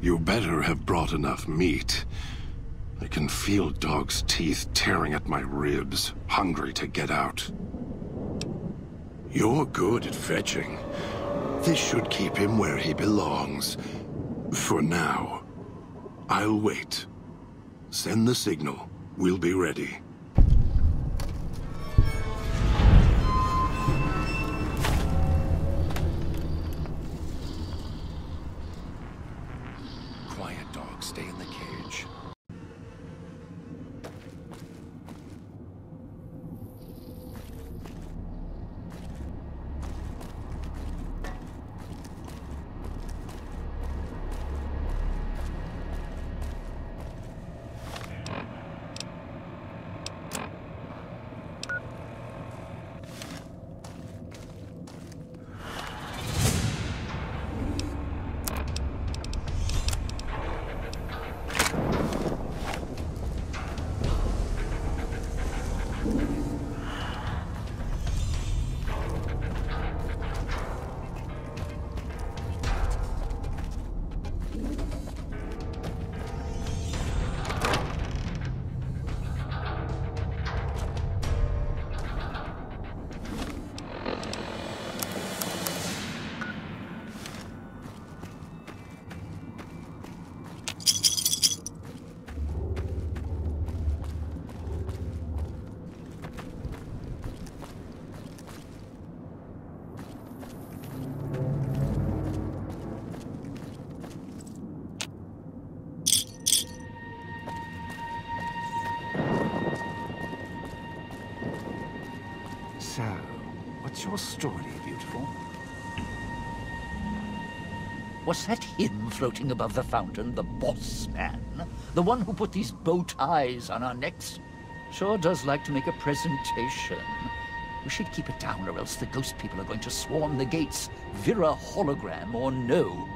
You better have brought enough meat. I can feel Dog's teeth tearing at my ribs, hungry to get out. You're good at fetching. This should keep him where he belongs. For now. I'll wait. Send the signal. We'll be ready. Quiet, Dog. Stay in the cage. So, what's your story, beautiful? Was that him floating above the fountain, the boss man? The one who put these bow ties on our necks? Sure does like to make a presentation. We should keep it down, or else the ghost people are going to swarm the gates, Vira hologram or no.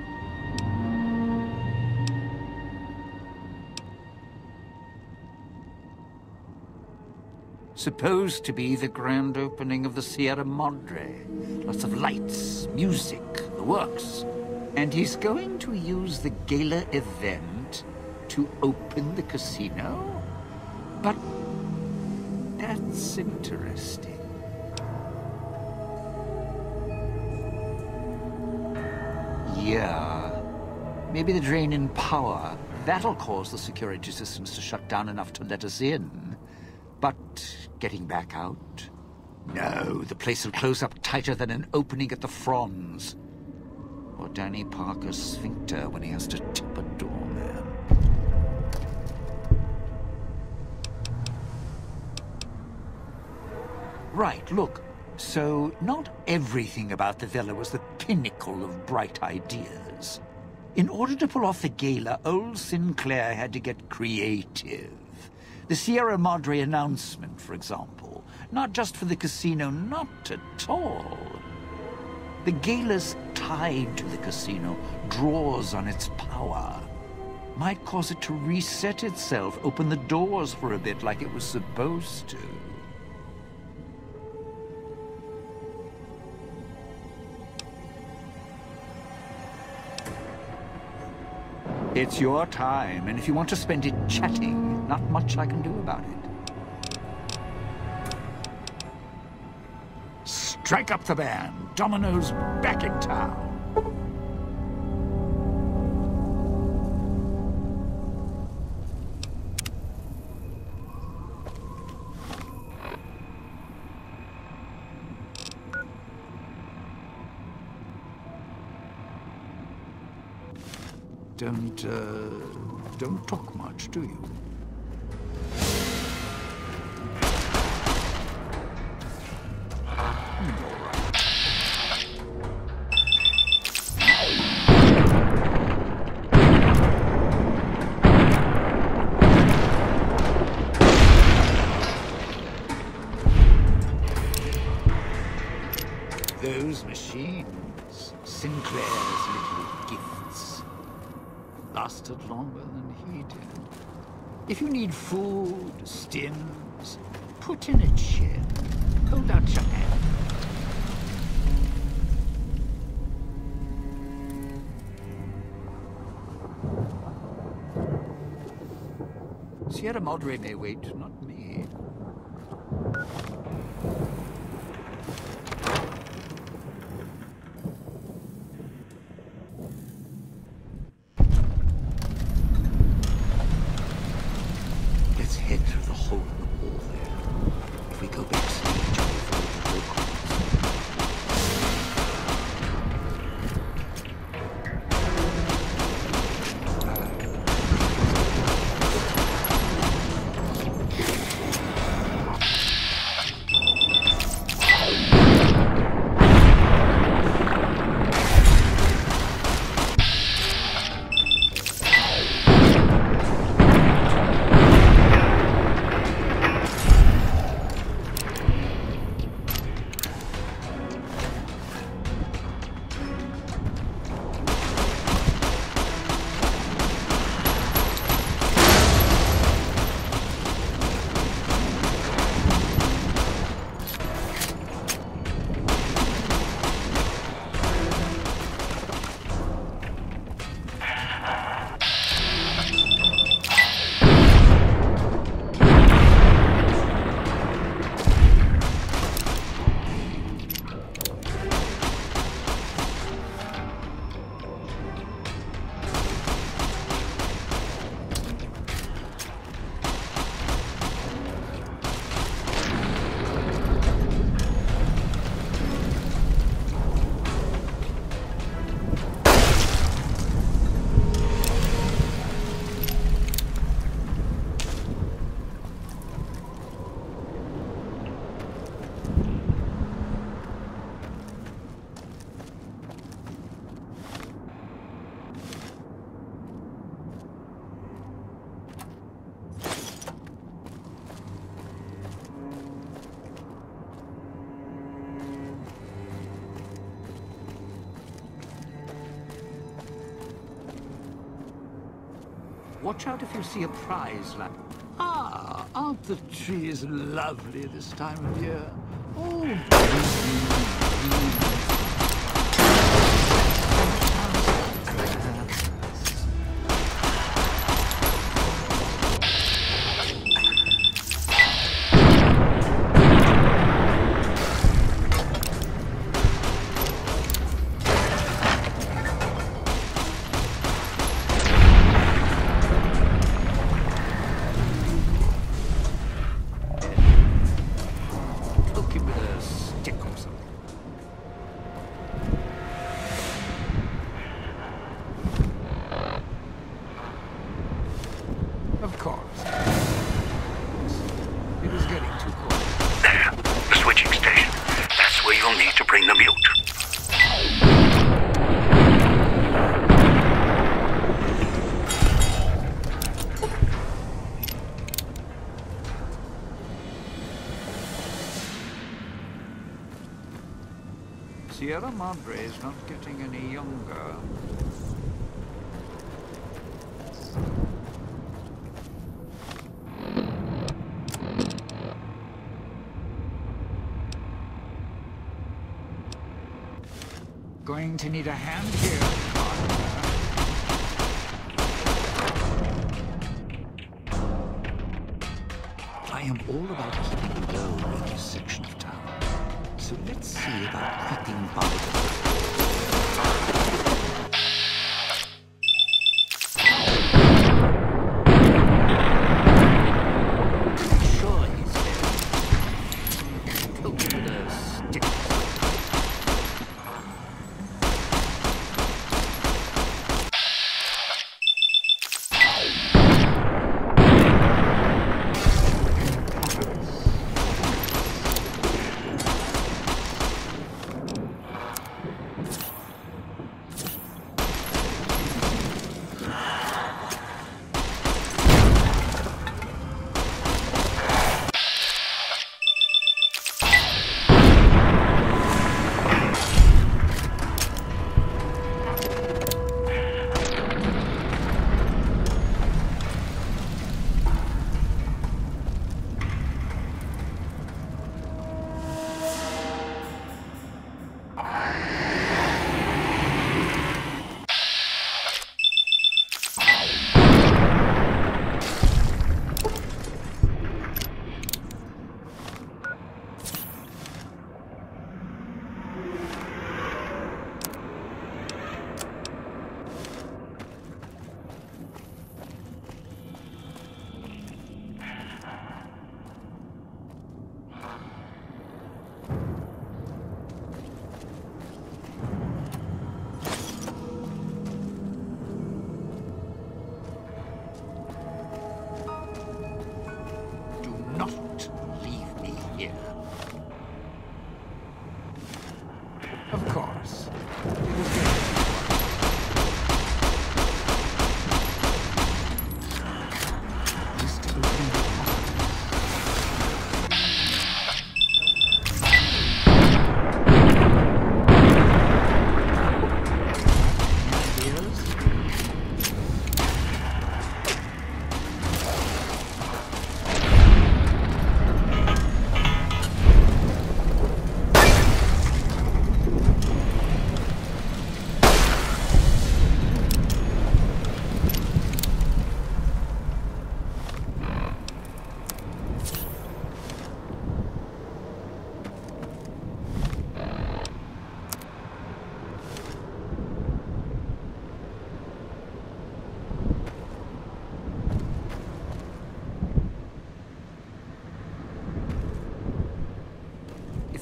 Supposed to be the grand opening of the Sierra Madre. Lots of lights, music, the works. And he's going to use the gala event to open the casino? But that's interesting. Yeah. Maybe the drain in power. That'll cause the security systems to shut down enough to let us in. But getting back out? No, the place will close up tighter than an opening at the Fronds. Or Danny Parker's sphincter when he has to tip a doorman. Right, look. So, not everything about the villa was the pinnacle of bright ideas. In order to pull off the gala, old Sinclair had to get creative. The Sierra Madre announcement, for example. Not just for the casino, not at all. The gala's tied to the casino, draws on its power. Might cause it to reset itself, open the doors for a bit like it was supposed to. It's your time, and if you want to spend it chatting, not much I can do about it. Strike up the band. Domino's back in town. Don't, uh, don't talk much, do you? Those machines, Sinclair's little gifts, lasted longer than he did. If you need food, stims, put in a chair, hold out your hand. Sierra Madre may wait, not me. Let's head through the hole in the wall there. If we go backstage, we'll follow the locals. Watch out if you see a prize like... Ah, aren't the trees lovely this time of year? Oh, of course. It is getting too cold. There, the switching station. That's where you'll need to bring the mute. Sierra Madre is not getting any younger. Going to need a hand here, partner. I am all about keeping low in this section of town. So let's see about eating bubbles. Sure, he said. Poke with a stick.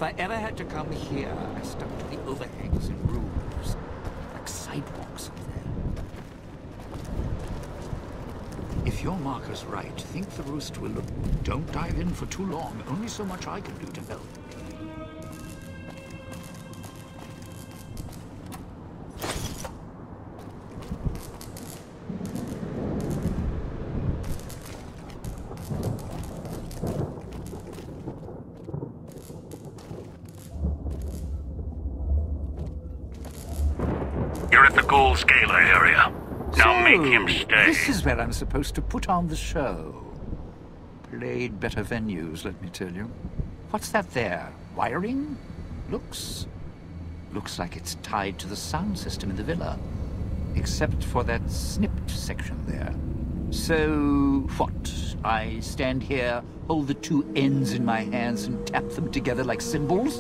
If I ever had to come here, I stuck to the overhangs and roofs, like sidewalks up there. If your marker's right, think the roost will look. Don't dive in for too long. Only so much I can do to help. You're at the Gold Scaler area. Now So, make him stay. This is where I'm supposed to put on the show. Played better venues, let me tell you. What's that there? Wiring? Looks... Looks like it's tied to the sound system in the villa. Except for that snipped section there. So, what? I stand here, hold the two ends in my hands and tap them together like cymbals?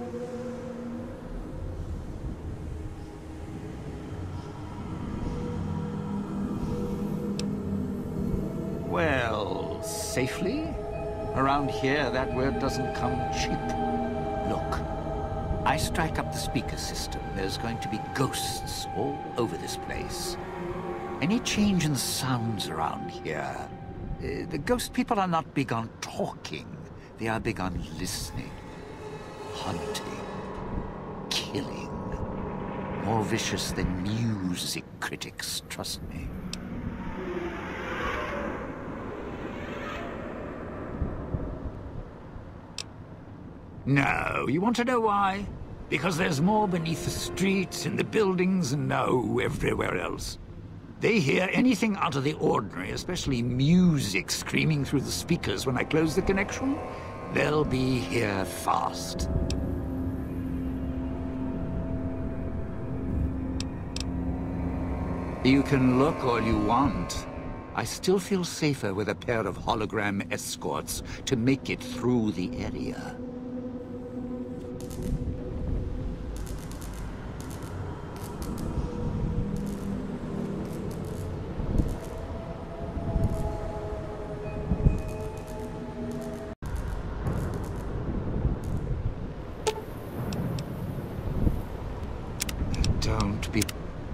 Well, safely? Around here, that word doesn't come cheap. Look, I strike up the speaker system. There's going to be ghosts all over this place. Any change in the sounds around here? Uh, the ghost people are not big on talking. They are big on listening, hunting, killing. More vicious than music critics, trust me. No, you want to know why? Because there's more beneath the streets, in the buildings, and no, everywhere else. They hear anything out of the ordinary, especially music screaming through the speakers when I close the connection. They'll be here fast. You can look all you want. I still feel safer with a pair of hologram escorts to make it through the area. Don't be...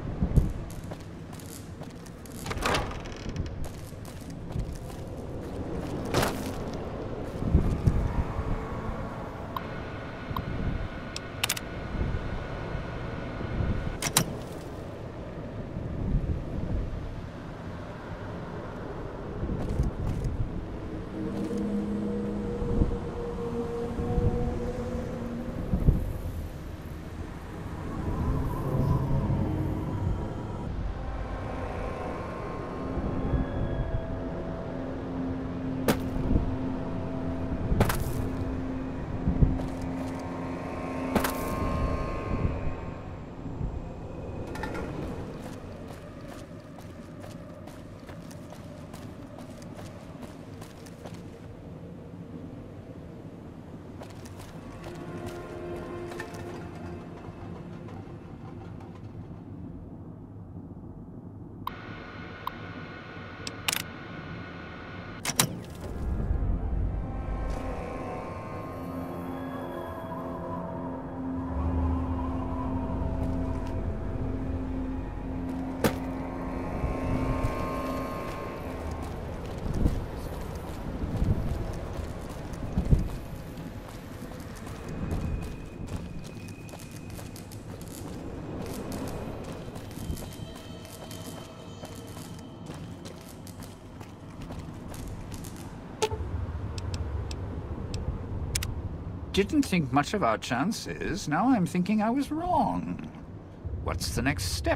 Didn't think much of our chances. Now I'm thinking I was wrong. What's the next step?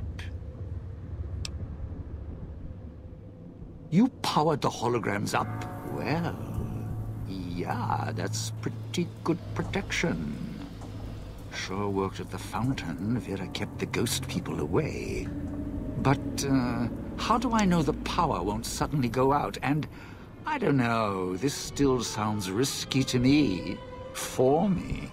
You powered the holograms up? Well, yeah, that's pretty good protection. Sure worked at the fountain. Vera kept the ghost people away. But, uh, how do I know the power won't suddenly go out? And, I don't know, this still sounds risky to me. For me.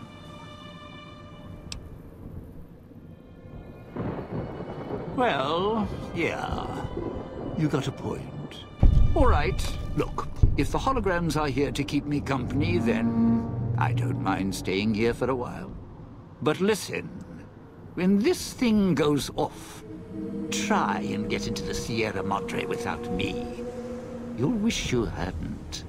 Well, yeah, you got a point. All right, look, if the holograms are here to keep me company, then I don't mind staying here for a while. But listen, when this thing goes off, try and get into the Sierra Madre without me. You'll wish you hadn't.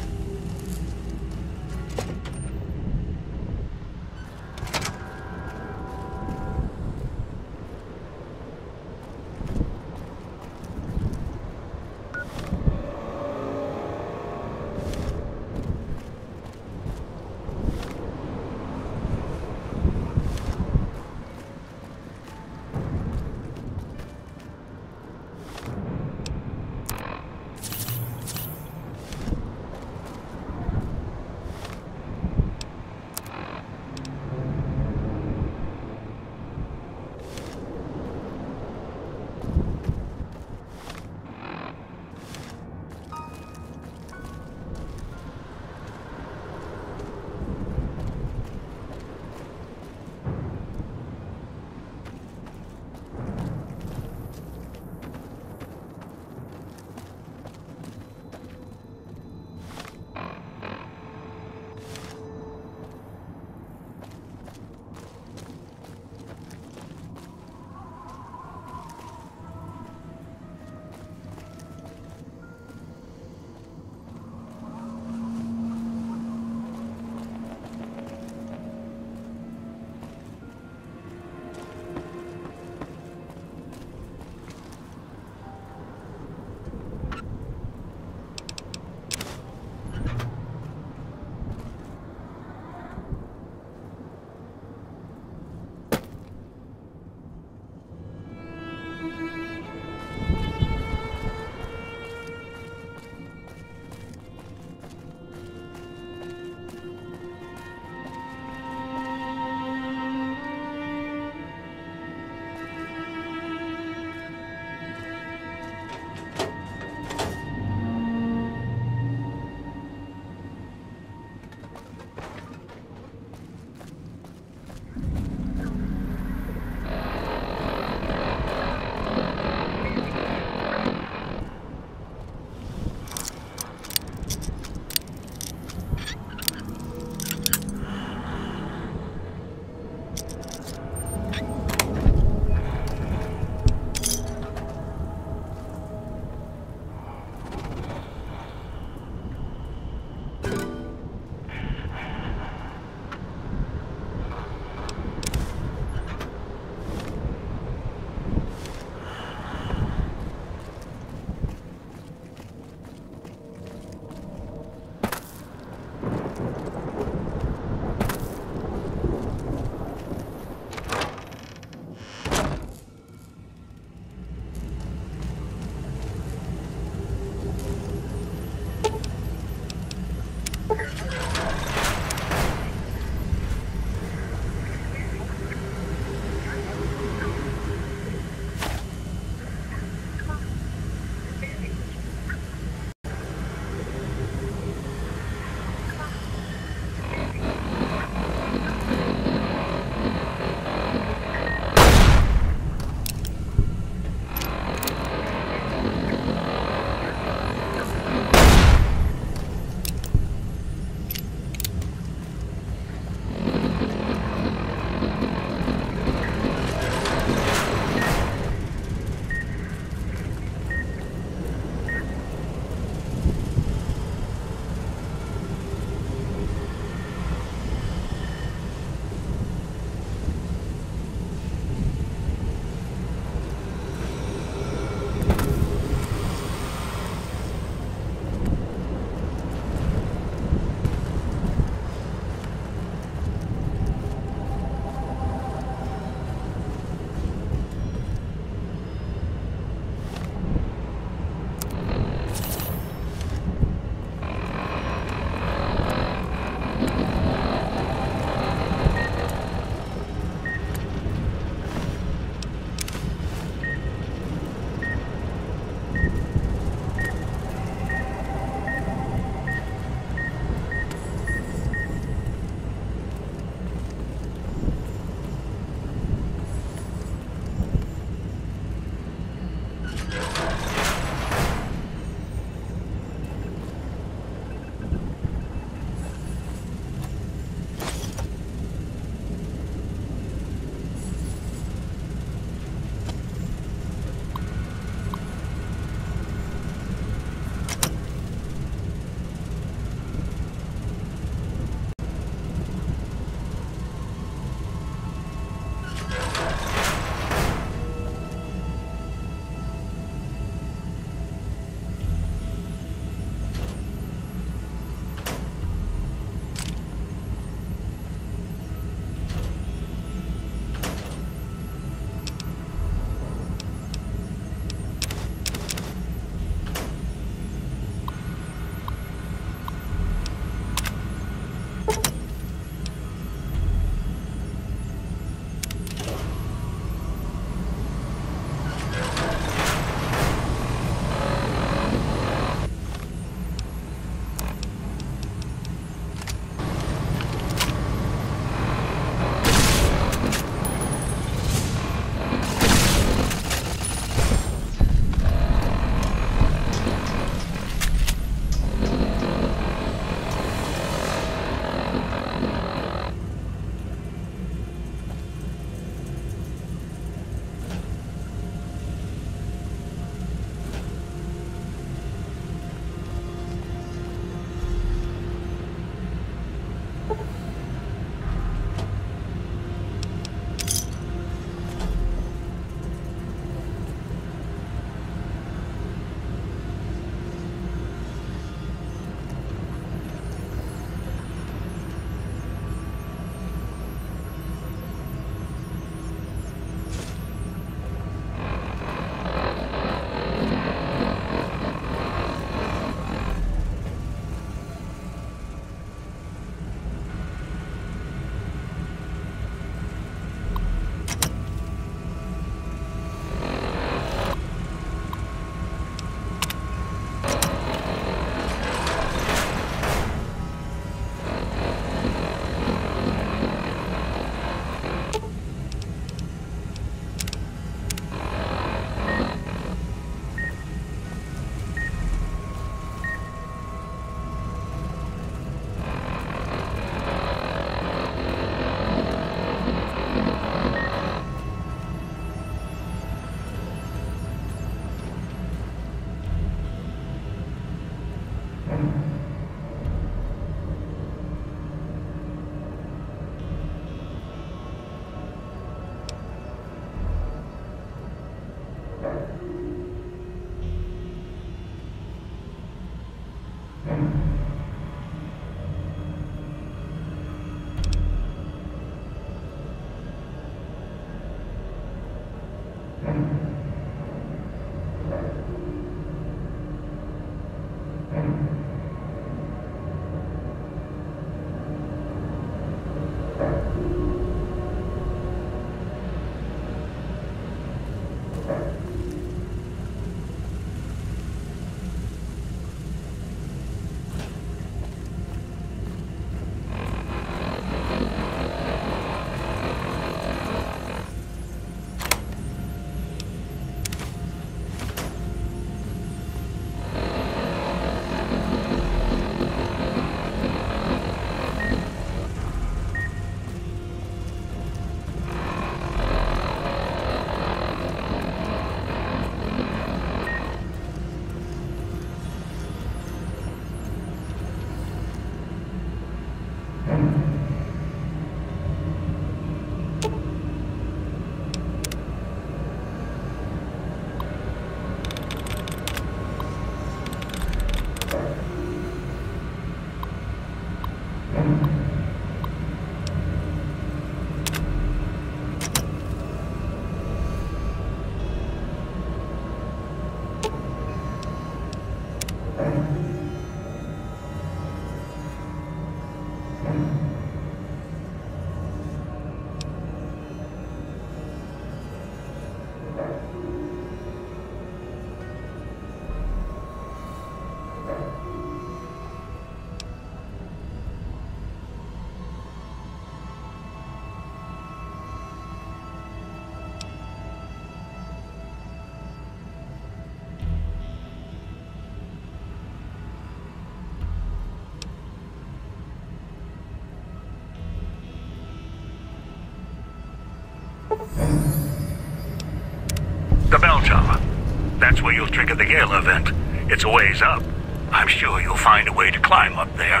The bell tower. That's where you'll trigger the Gale event. It's a ways up. I'm sure you'll find a way to climb up there.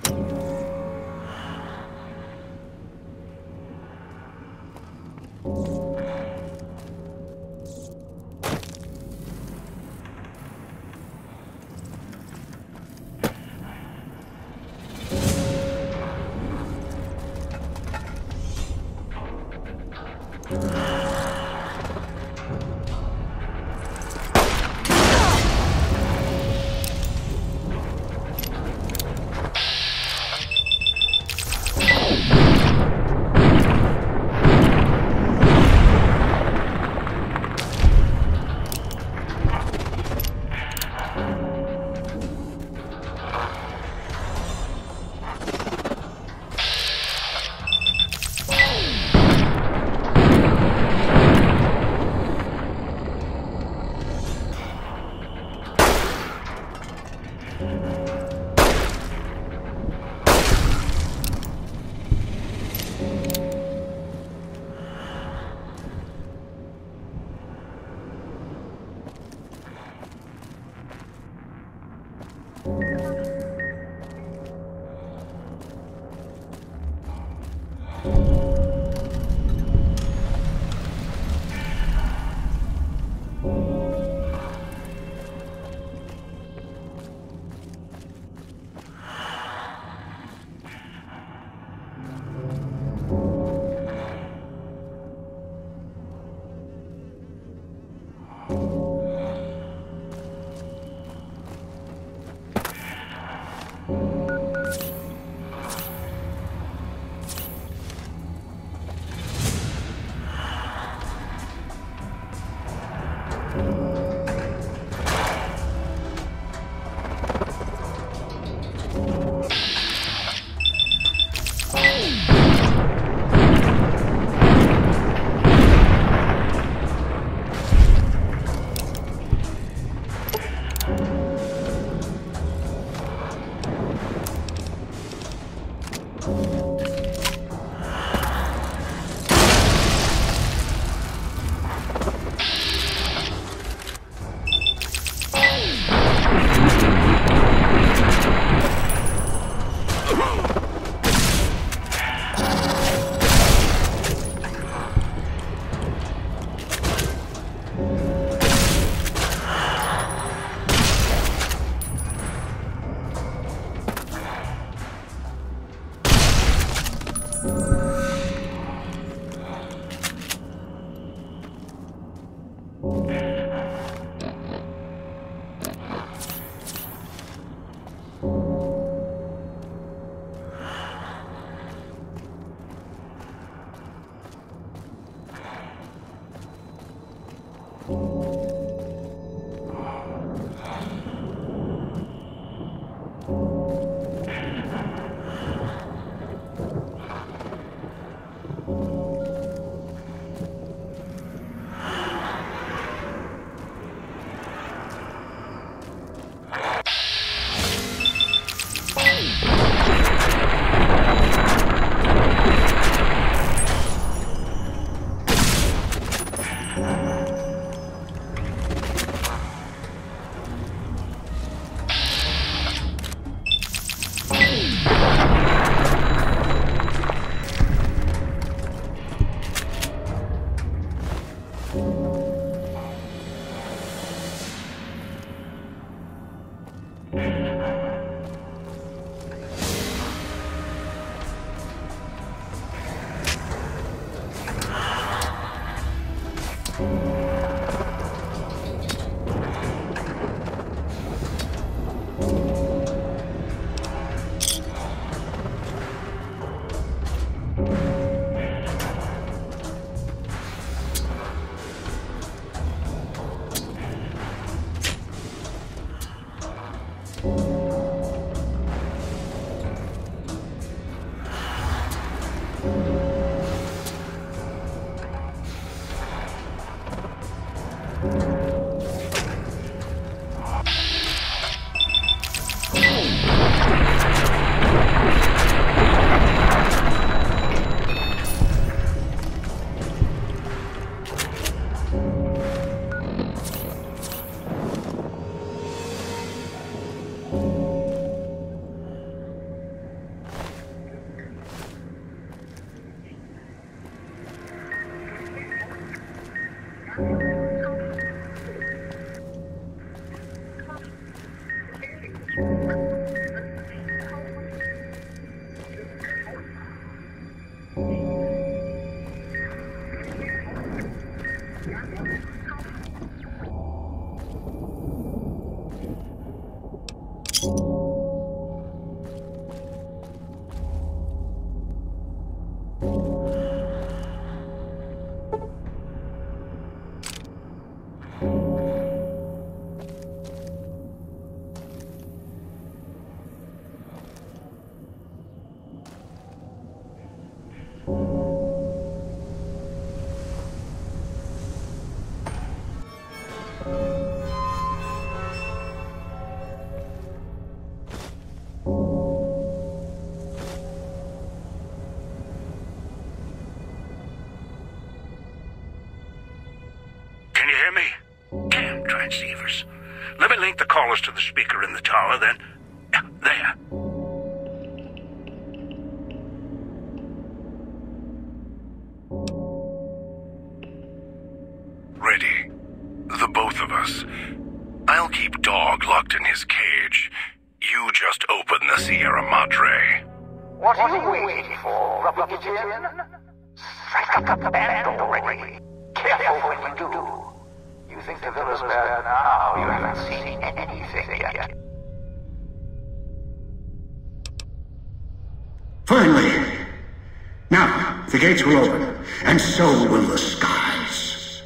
You Transceivers. Let me link the callers to the speaker in the tower, then... There. Ready. The both of us. I'll keep Dog locked in his cage. You just open the Sierra Madre. What are you waiting for, Rubber Jim? Strike up the band already. Careful when you do. You think the villa's bad now, you haven't seen anything yet. Finally! Now, the gates will open, and so will the skies.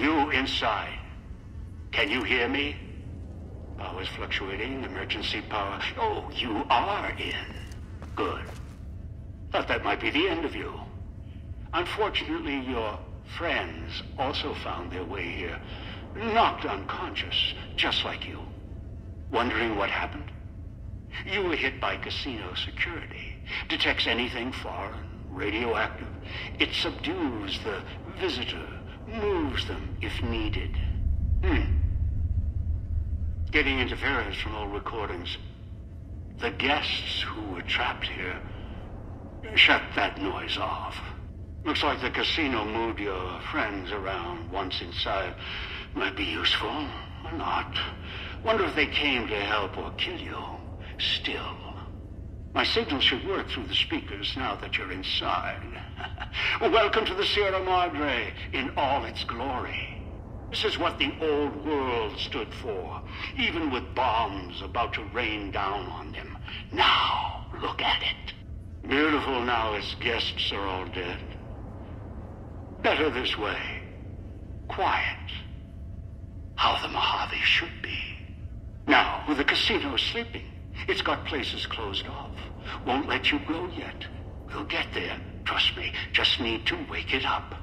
You inside. Can you hear me? Power's fluctuating. Emergency power. Oh, you are in. Good. Thought that might be the end of you. Unfortunately, your friends also found their way here. Knocked unconscious, just like you. Wondering what happened? You were hit by casino security. Detects anything foreign, radioactive. It subdues the visitor, moves them if needed. Hmm. Getting interference from old recordings. The guests who were trapped here shut that noise off. Looks like the casino moved your friends around once inside. Might be useful, or not. Wonder if they came to help or kill you. Still, my signal should work through the speakers now that you're inside. Welcome to the Sierra Madre in all its glory. This is what the old world stood for, even with bombs about to rain down on them. Now, look at it. Beautiful now its guests are all dead. Better this way. Quiet. How the Mojave should be. Now, with the casino sleeping, it's got places closed off. Won't let you go yet. We'll get there. Trust me. Just need to wake it up.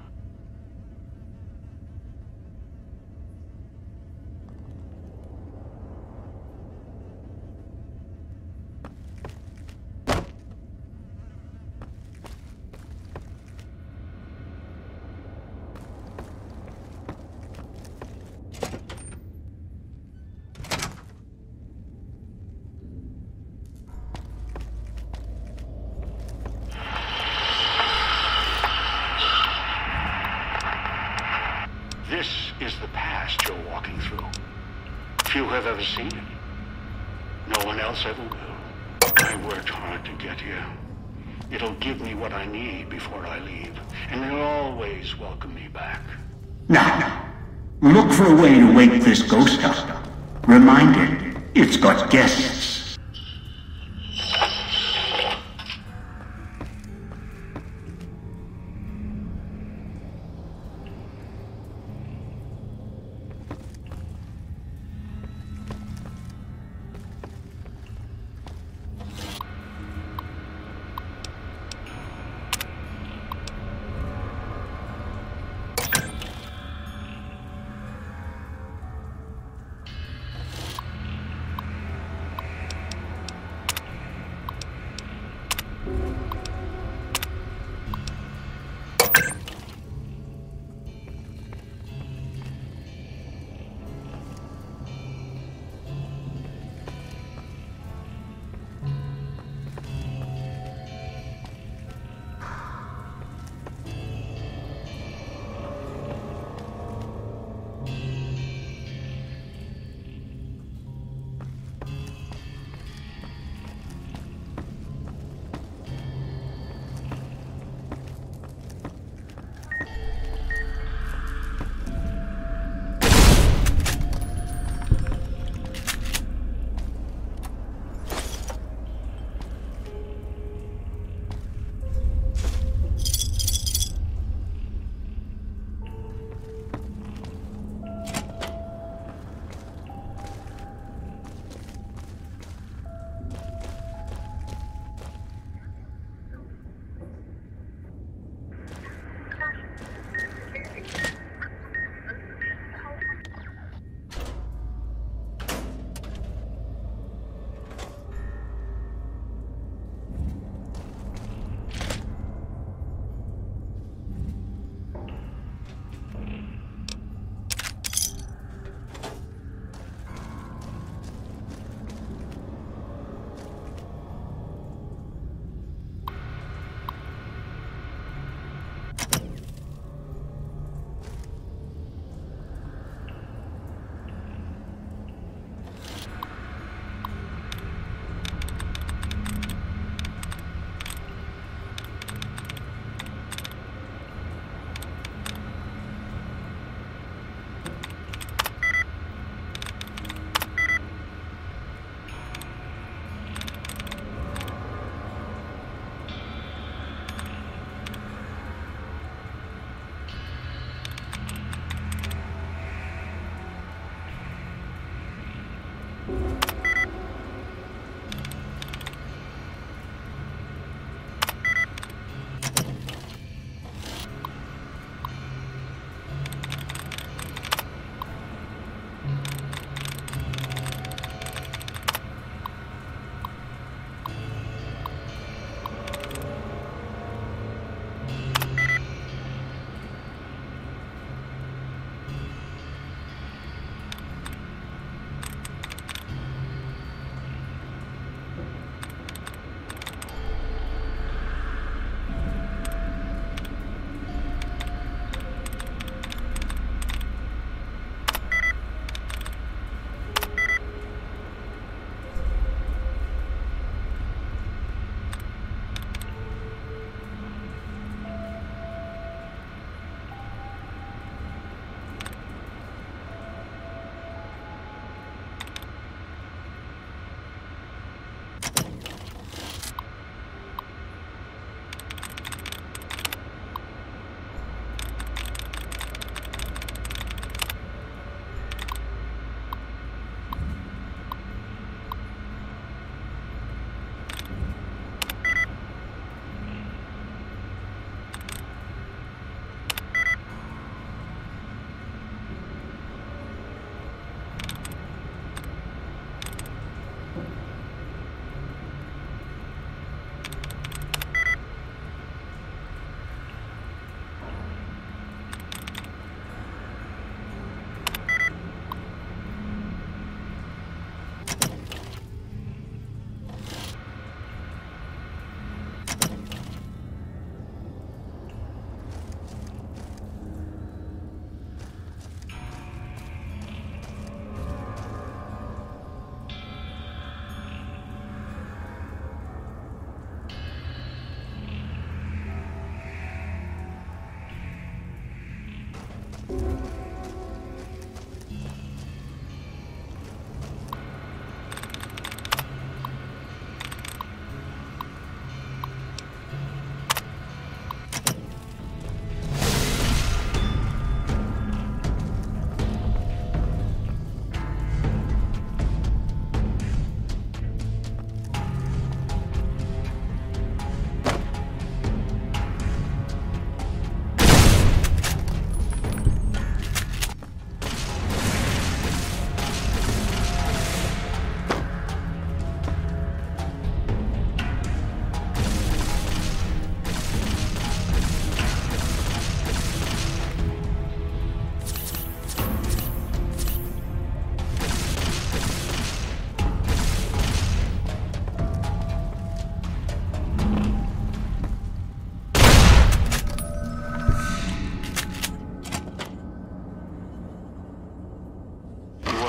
This is the past you're walking through. Few have ever seen it. No one else ever will. I worked hard to get here. It'll give me what I need before I leave, and it'll always welcome me back. Now, look for a way to wake this ghost up. Remind it, it's got guests.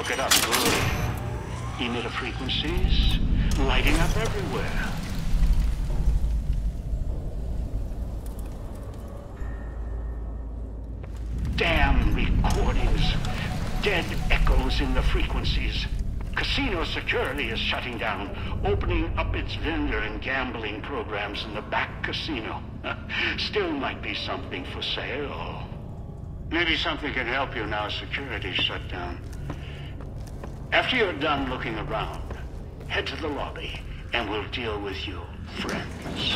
Hook it up good. Emitter frequencies lighting up everywhere. Damn recordings. Dead echoes in the frequencies. Casino security is shutting down, opening up its vendor and gambling programs in the back casino. Still might be something for sale. Maybe something can help you now security's shut down. After you're done looking around, head to the lobby, and we'll deal with you, friends.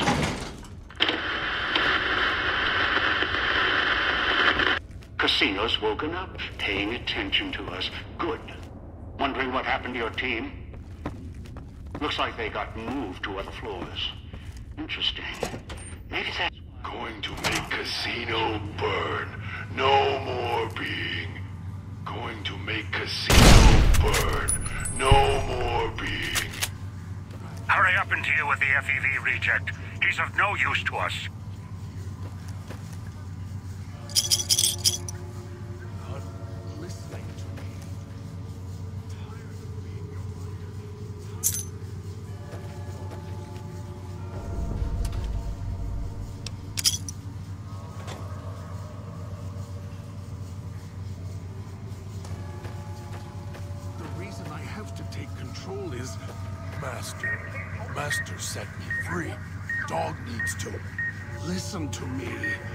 Casino's woken up, paying attention to us. Good. Wondering what happened to your team? Looks like they got moved to other floors. Interesting. Maybe that's going to make Casino burn. No more being. Going to make Casino burn. No more being. Hurry up and deal with the F E V reject. He's of no use to us. Master. Master set me free. Dog needs to listen to me.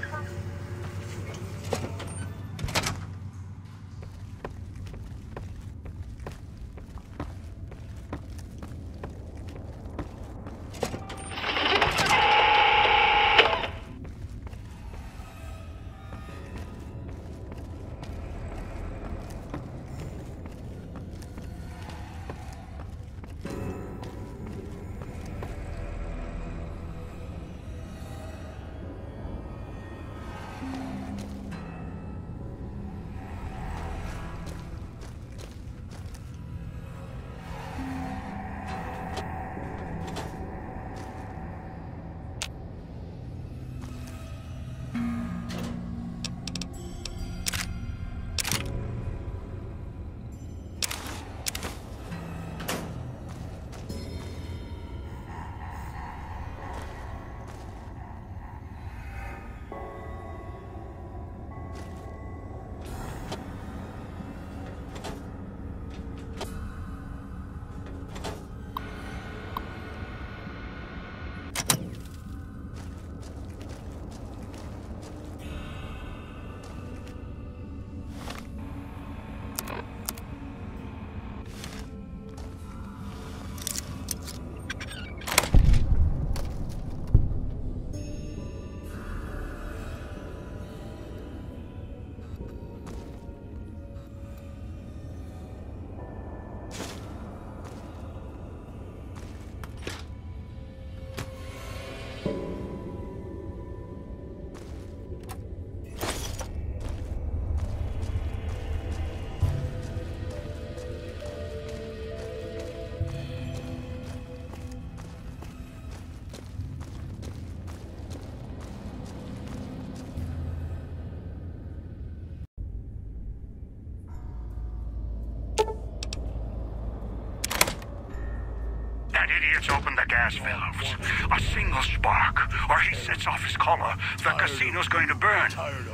Idiots open the gas valves. A single spark, or he sets off his collar. The casino's going to burn.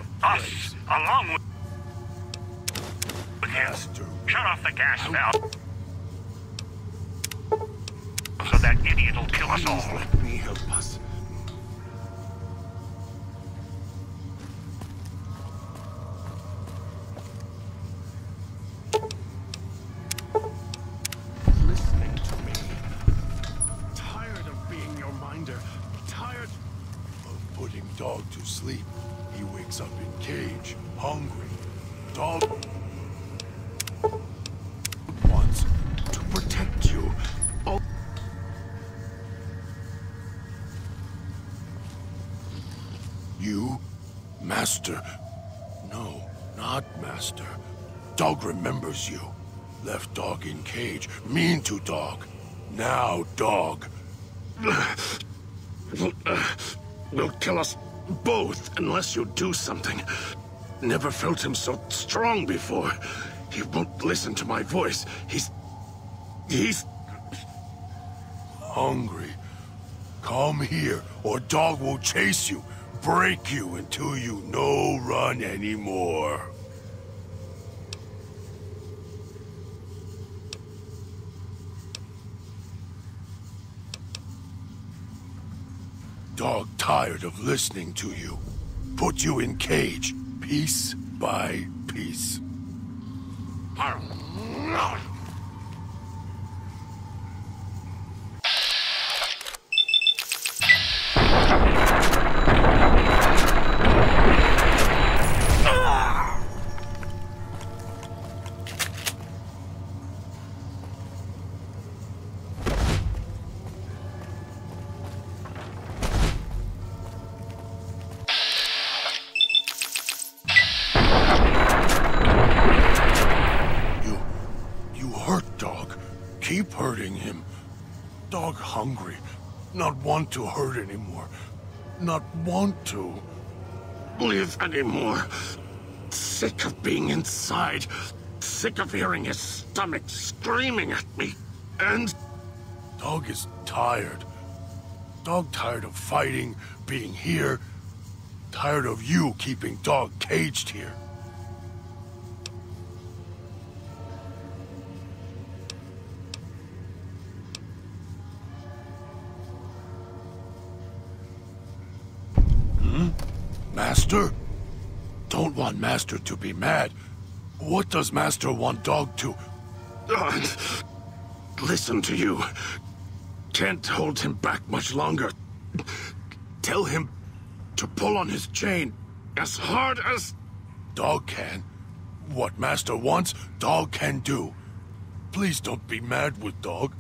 Us, along with, with him. Shut off the gas valve. So that idiot will kill us all. Let me help us. Dog to sleep. He wakes up in cage, hungry. Dog wants to protect you. Oh. You? Master? No, not Master. Dog remembers you. Left dog in cage. Mean to dog. Now dog. Will kill us both unless you do something. Never felt him so strong before. He won't listen to my voice. He's... he's... hungry. Come here, or dog will chase you, break you until you no run anymore. Dog tired of listening to you. Put you in cage, piece by piece. Keep hurting him. Dog hungry. Not want to hurt anymore. Not want to. Live anymore. Sick of being inside. Sick of hearing his stomach screaming at me. And... Dog is tired. Dog tired of fighting, being here. Tired of you keeping Dog caged here. Master? Don't want Master to be mad. What does Master want Dog to... Uh, listen to you. Can't hold him back much longer. Tell him to pull on his chain as hard as... Dog can. What Master wants, Dog can do. Please don't be mad with Dog.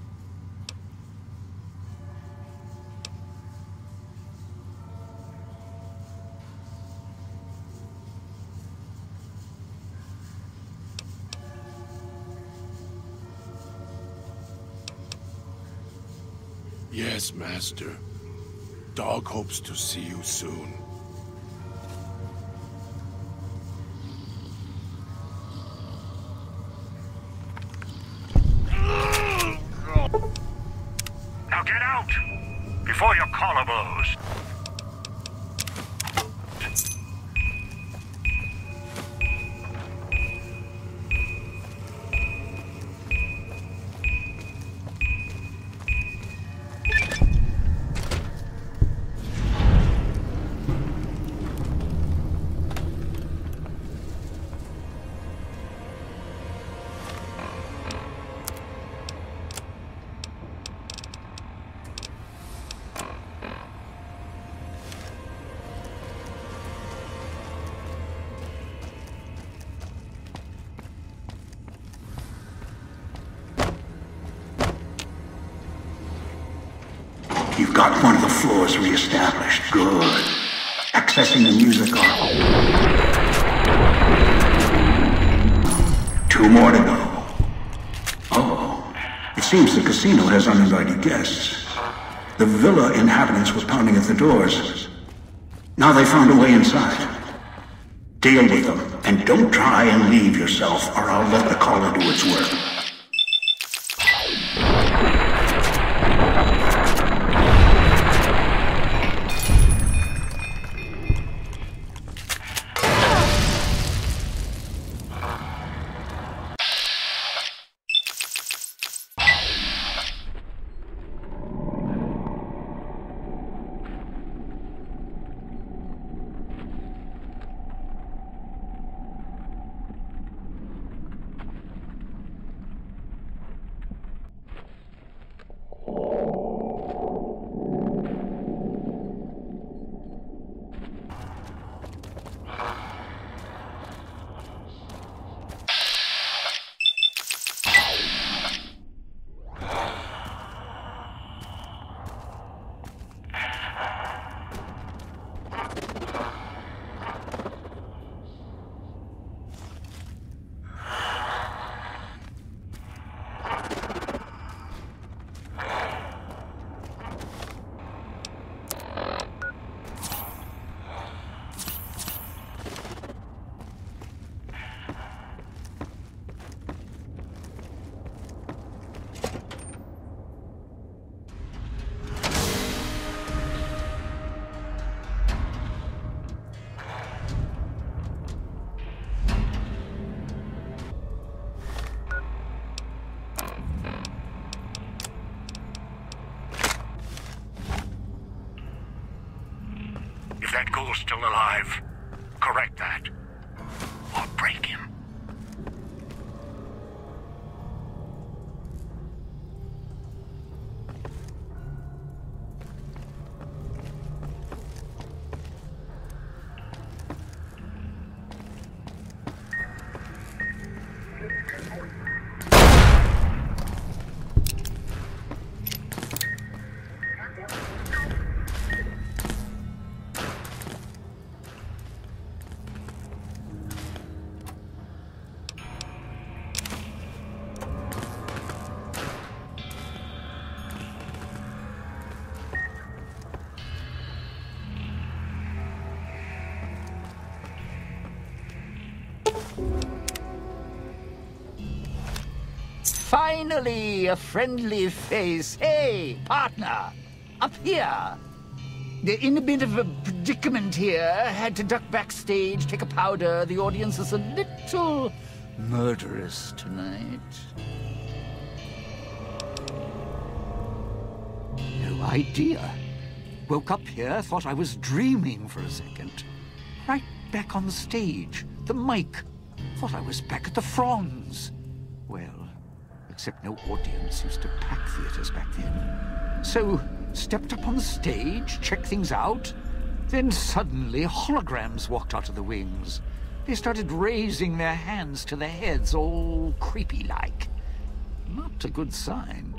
Yes, Master. Dog hopes to see you soon. Now get out! Before your collar blows. You've got one of the floors re-established. Good. Accessing the musical. Two more to go. Oh, it seems the casino has uninvited guests. The villa inhabitants were pounding at the doors. Now they found a way inside. Deal with them, and don't try and leave yourself, or I'll let the collar do its work. still alive. Correct that. Or break him. Finally, a friendly face. Hey, partner, up here. They're in a bit of a predicament here. Had to duck backstage, take a powder. The audience is a little murderous tonight. No idea. Woke up here, thought I was dreaming for a second. Right back on the stage, the mic. Thought I was back at the Fronds. Well, except no audience used to pack theaters back then. So, stepped up on the stage, checked things out. Then suddenly, holograms walked out of the wings. They started raising their hands to their heads, all creepy-like. Not a good sign.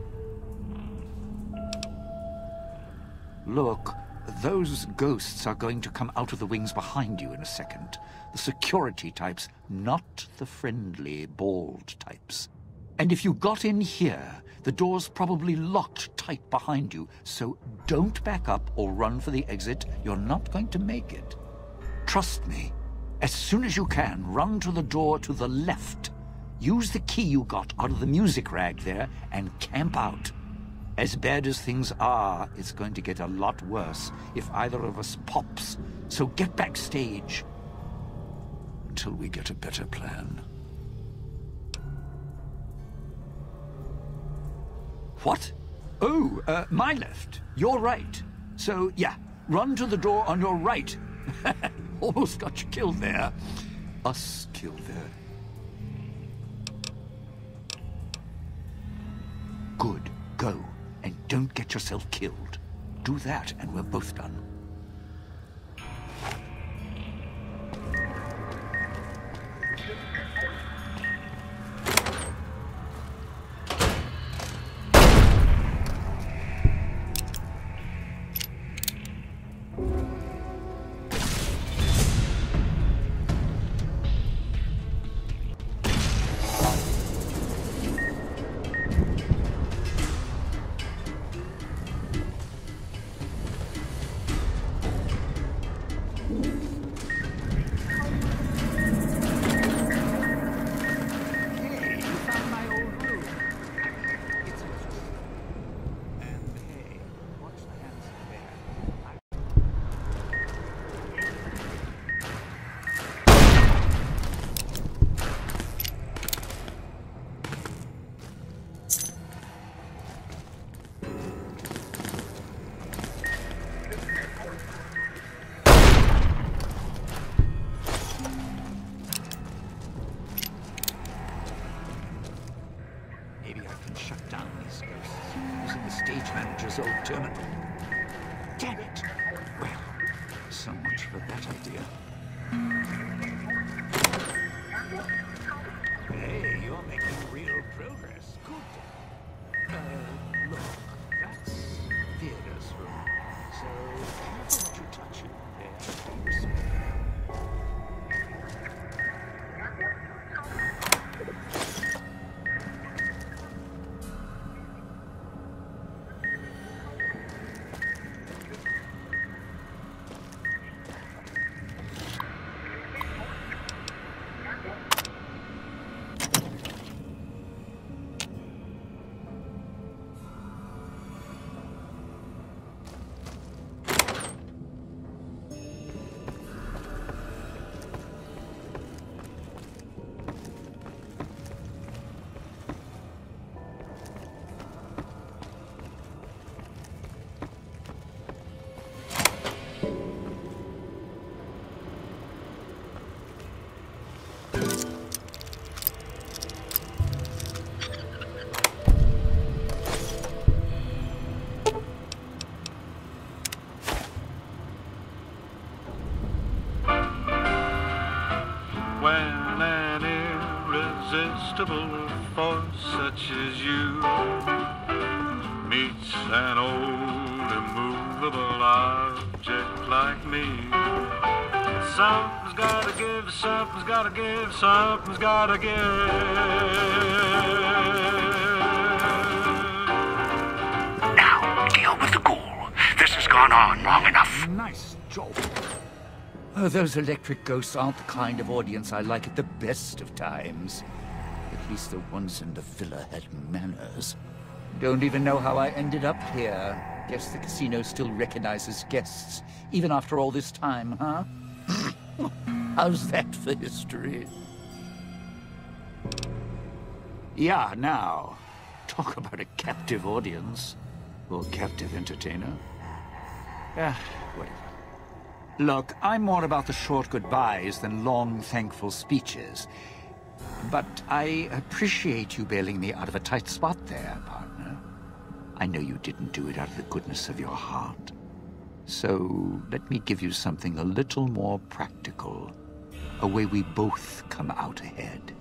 Look, those ghosts are going to come out of the wings behind you in a second. The security types, not the friendly, bald types. And if you got in here, the door's probably locked tight behind you, so don't back up or run for the exit. You're not going to make it. Trust me. As soon as you can, run to the door to the left. Use the key you got out of the music rag there and camp out. As bad as things are, it's going to get a lot worse if either of us pops. So get backstage until we get a better plan. What? Oh, uh, my left. Your right. So, yeah, run to the door on your right. Almost got you killed there. Us killed there. Good. Go. And don't get yourself killed. Do that, and we're both done. Old terminal. Damn it! Well, so much for that idea. Hey, you're making real progress. Good. Uh, look, that's theater's room. So, careful what you touch in there. Be respectful. irresistible force such as you meets an old immovable object like me. Something's gotta give, something's gotta give, something's gotta give. Now, deal with the ghoul. This has gone on long enough. Nice job. Oh, those electric ghosts aren't the kind of audience I like at the best of times. At least the ones in the villa had manners. Don't even know how I ended up here. Guess the casino still recognizes guests, even after all this time, huh? How's that for history? Yeah, now, talk about a captive audience. Or captive entertainer. Ah, whatever. Look, I'm more about the short goodbyes than long, thankful speeches. But I appreciate you bailing me out of a tight spot there, partner. I know you didn't do it out of the goodness of your heart. So let me give you something a little more practical. A way we both come out ahead.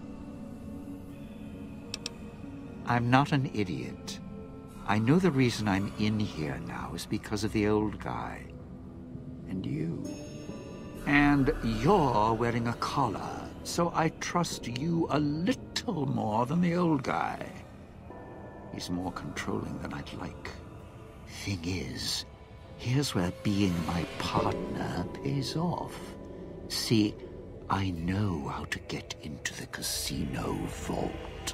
I'm not an idiot. I know the reason I'm in here now is because of the old guy. And you. And you're wearing a collar, so I trust you a little more than the old guy. He's more controlling than I'd like. Thing is, here's where being my partner pays off. See, I know how to get into the casino vault.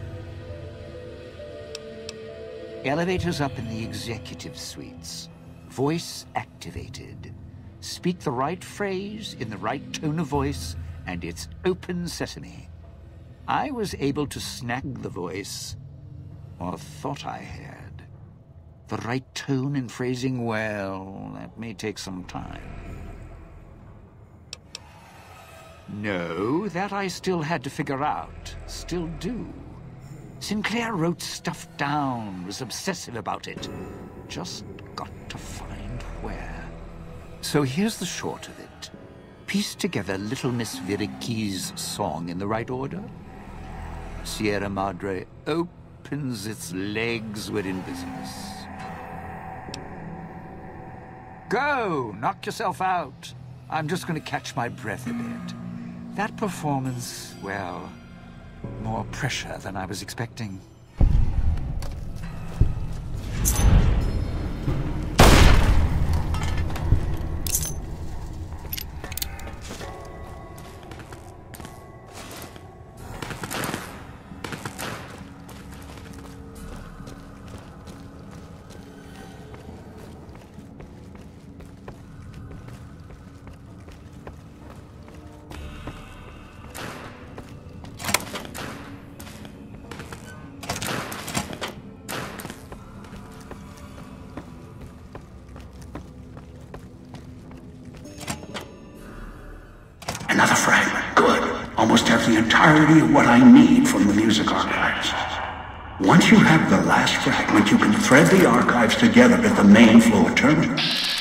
Elevators up in the executive suites. Voice activated. Speak the right phrase in the right tone of voice, and it's open sesame. I was able to snag the voice, or thought I had. The right tone and phrasing, well, that may take some time. No, that I still had to figure out. Still do. Sinclair wrote stuff down, was obsessive about it. Just got to find where. So here's the short of it. Piece together Little Miss Viriki's song in the right order. Sierra Madre opens its legs, we're in business. Go! Knock yourself out. I'm just going to catch my breath a bit. That performance, well, more pressure than I was expecting. Another fragment. Good. Almost have the entirety of what I need from the music archives. Once you have the last fragment, you can thread the archives together at the main floor terminal.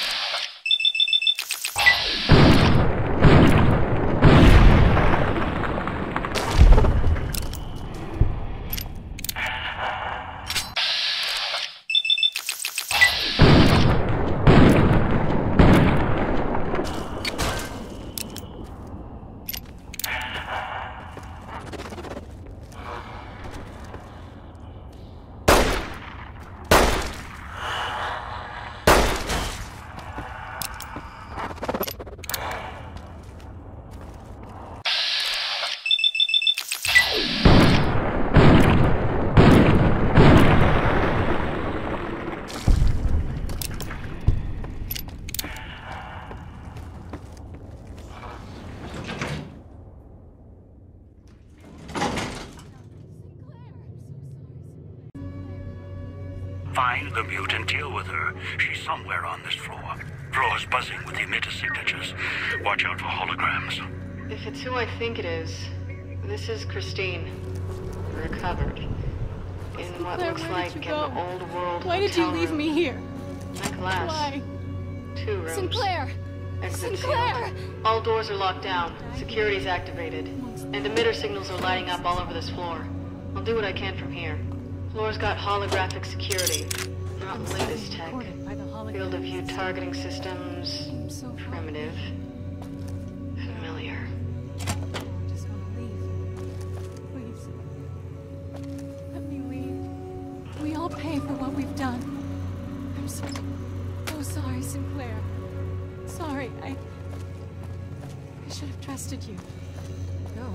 Find the mute and deal with her. She's somewhere on this floor. Floor's buzzing with emitter signatures. Watch out for holograms. If it's who I think it is, this is Christine. Recovered. In what Claire, looks where like did an you go? old world Why did you hotel leave room. me here? My glass. Why? Two rooms. Sinclair! Exit Sinclair! sealed. All doors are locked down. Security's activated. And emitter signals are lighting up all over this floor. I'll do what I can from here. Floor's got holographic security. Not the latest tech. Field of view targeting systems. Primitive. Familiar. I just want to leave. Please. Let me leave. We all pay for what we've done. I'm so... so sorry, Sinclair. Sorry, I... I should have trusted you. Go.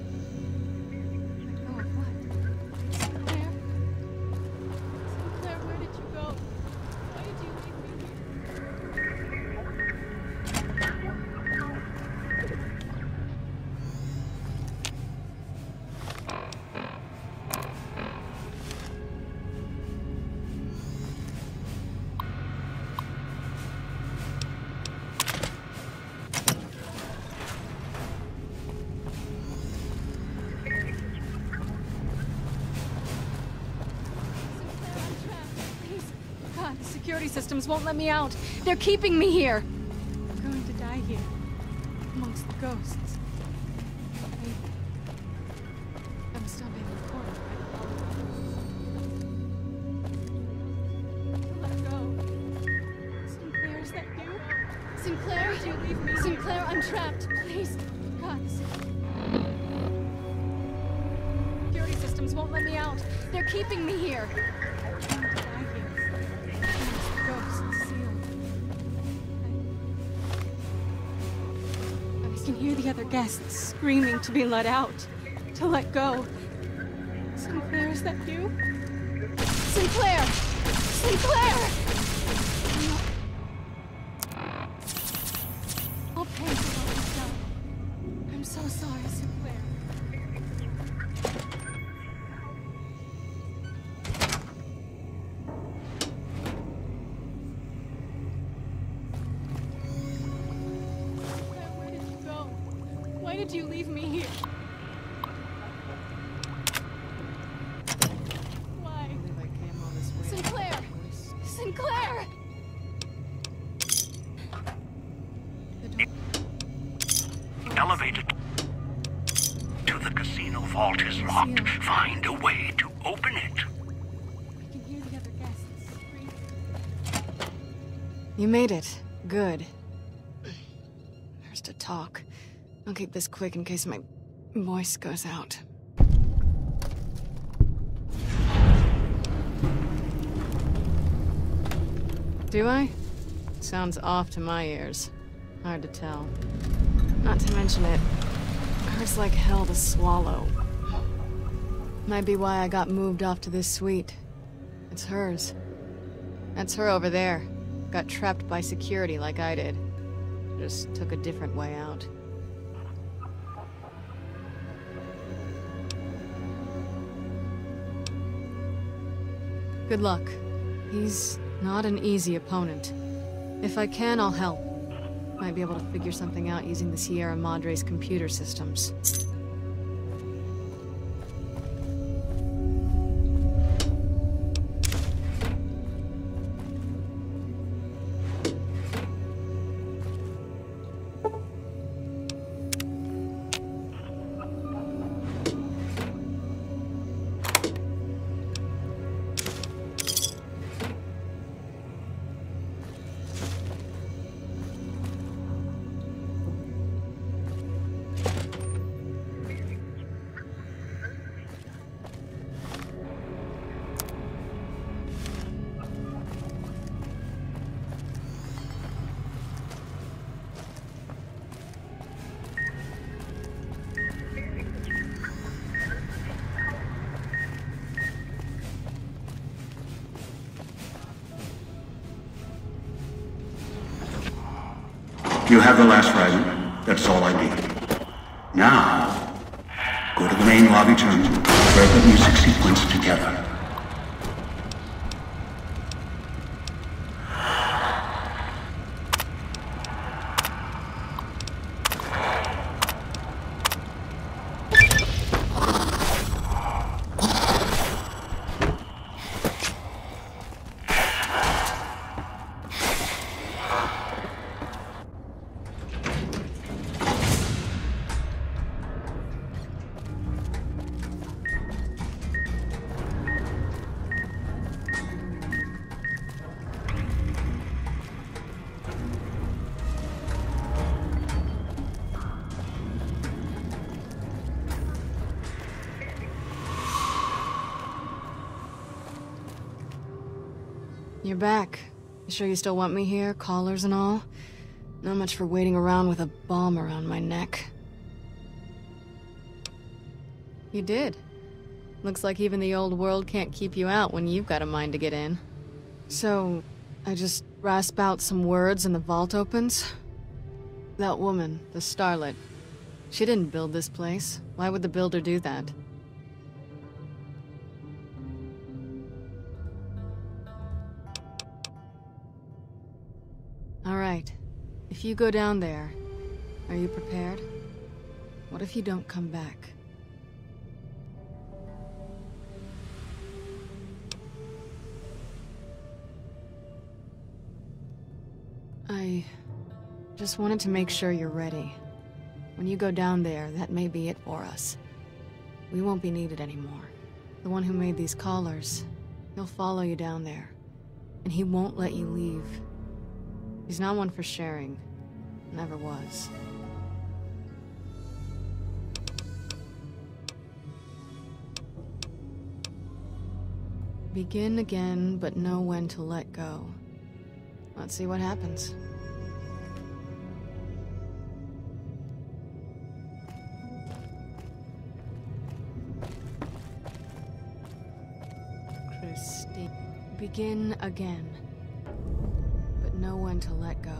Let go of what? Sinclair? Sinclair, where did you go? Why did you leave me here? Security systems won't let me out. They're keeping me here. I'm going to die here, amongst the ghosts. Maybe. I'm still being recorded by the Let go. Sinclair, is that you? Sinclair? Did you leave me? Sinclair, I'm trapped. Please. God. Security systems won't let me out. They're keeping me here. I'm going to die here. I can hear the other guests screaming to be let out, to let go. Sinclair, is that you? Sinclair! Sinclair! I'll pay for what we've done. I'm so sorry, Sinclair. Why did you leave me here? Why? I believe I came all this way. Sinclair! Sinclair! Elevator to the casino vault is locked. Find a way to open it. I can hear the other guests screaming. You made it. Good. There's to talk. I'll keep this quick in case my voice goes out. Do I? Sounds off to my ears. Hard to tell. Not to mention it hurts like hell to swallow. Might be why I got moved off to this suite. It's hers. That's her over there. Got trapped by security like I did. Just took a different way out. Good luck. He's not an easy opponent. If I can, I'll help. Might be able to figure something out using the Sierra Madre's computer systems. You have the last fragment. That's all I need. Now, go to the main lobby terminal, thread the music sequence together. You're back. You sure you still want me here, collars and all? Not much for waiting around with a bomb around my neck. You did. Looks like even the old world can't keep you out when you've got a mind to get in. So, I just rasp out some words and the vault opens? That woman, the starlet, she didn't build this place. Why would the builder do that? Alright. If you go down there, are you prepared? What if you don't come back? I just wanted to make sure you're ready. When you go down there, that may be it for us. We won't be needed anymore. The one who made these collars, he'll follow you down there. And he won't let you leave. He's not one for sharing. Never was. Begin again, but know when to let go. Let's see what happens. Christine. Begin again, but know when to let go.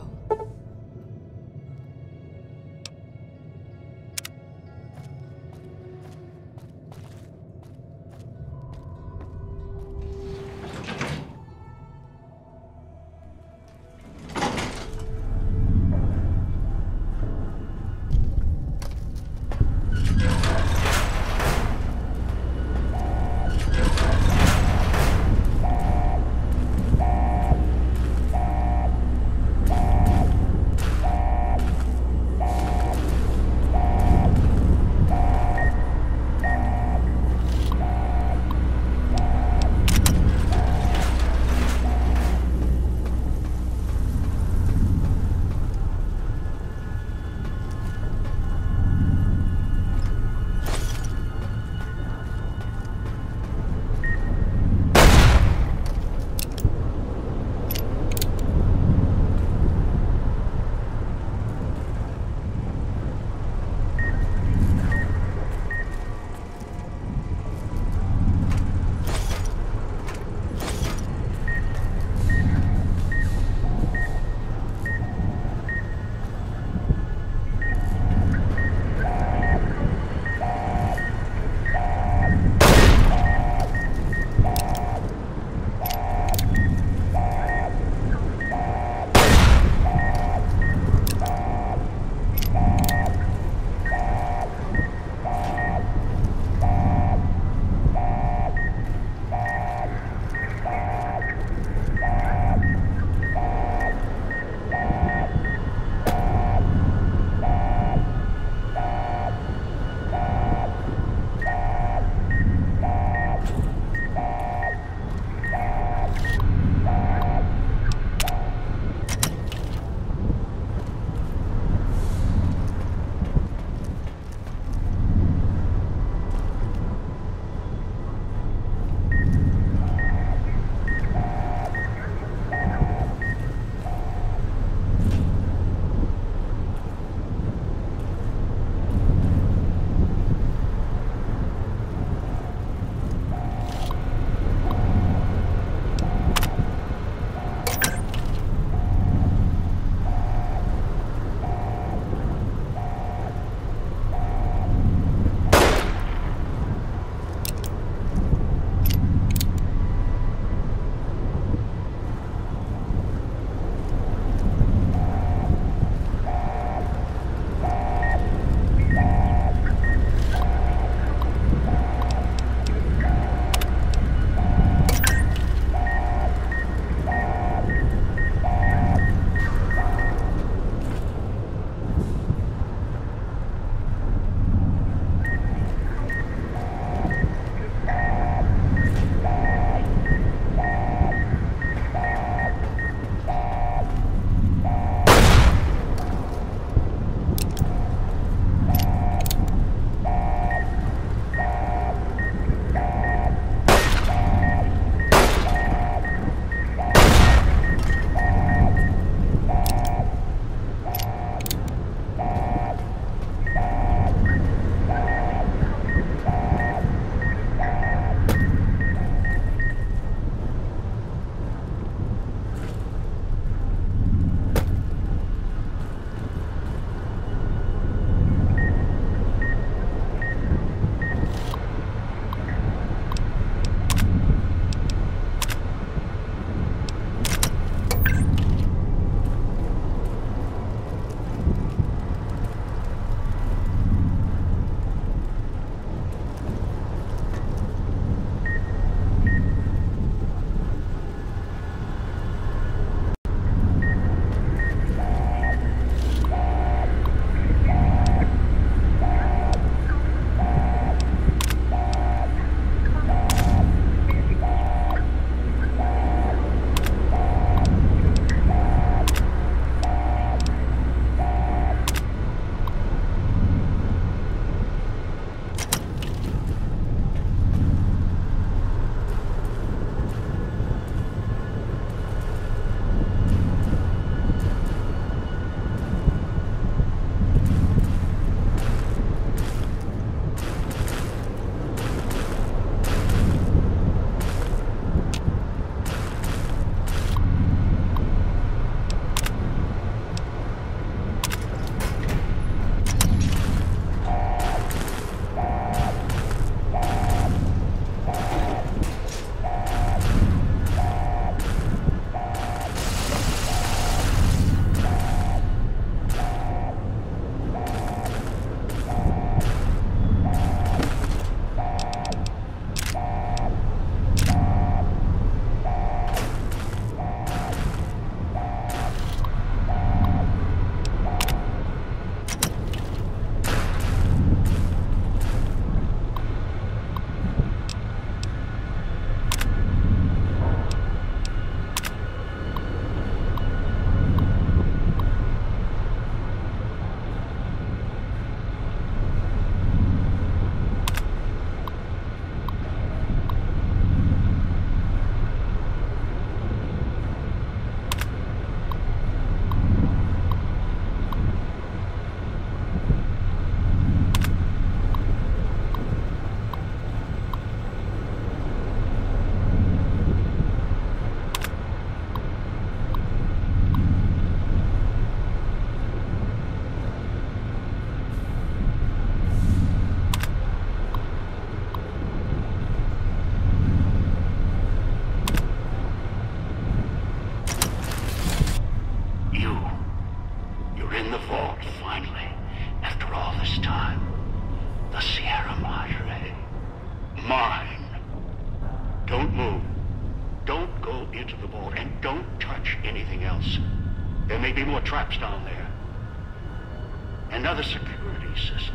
mine. Don't move. Don't go into the vault, and don't touch anything else. There may be more traps down there. Another security system.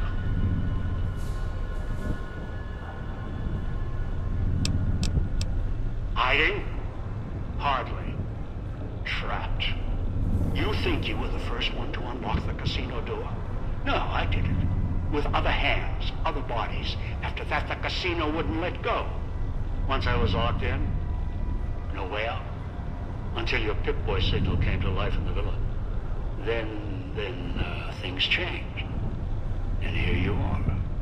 Hiding? Hardly. Trapped. You think you were the first one to unlock the casino door? No, I did it. With other hands, other bodies. After that, the casino wouldn't let go. Once I was locked in, no way out. Until your Pip-Boy signal came to life in the villa. Then, then, uh, things changed. And here you are.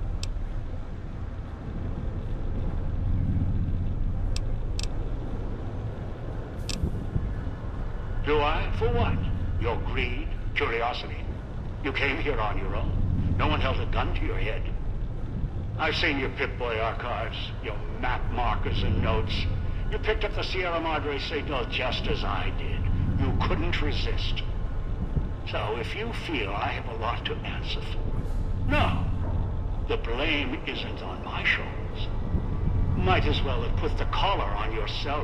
Do I? For what? Your greed? Curiosity? You came here on your own. No one held a gun to your head. I've seen your Pip-Boy archives, your map markers and notes. You picked up the Sierra Madre signal just as I did. You couldn't resist. So if you feel I have a lot to answer for, no, the blame isn't on my shoulders. Might as well have put the collar on yourself.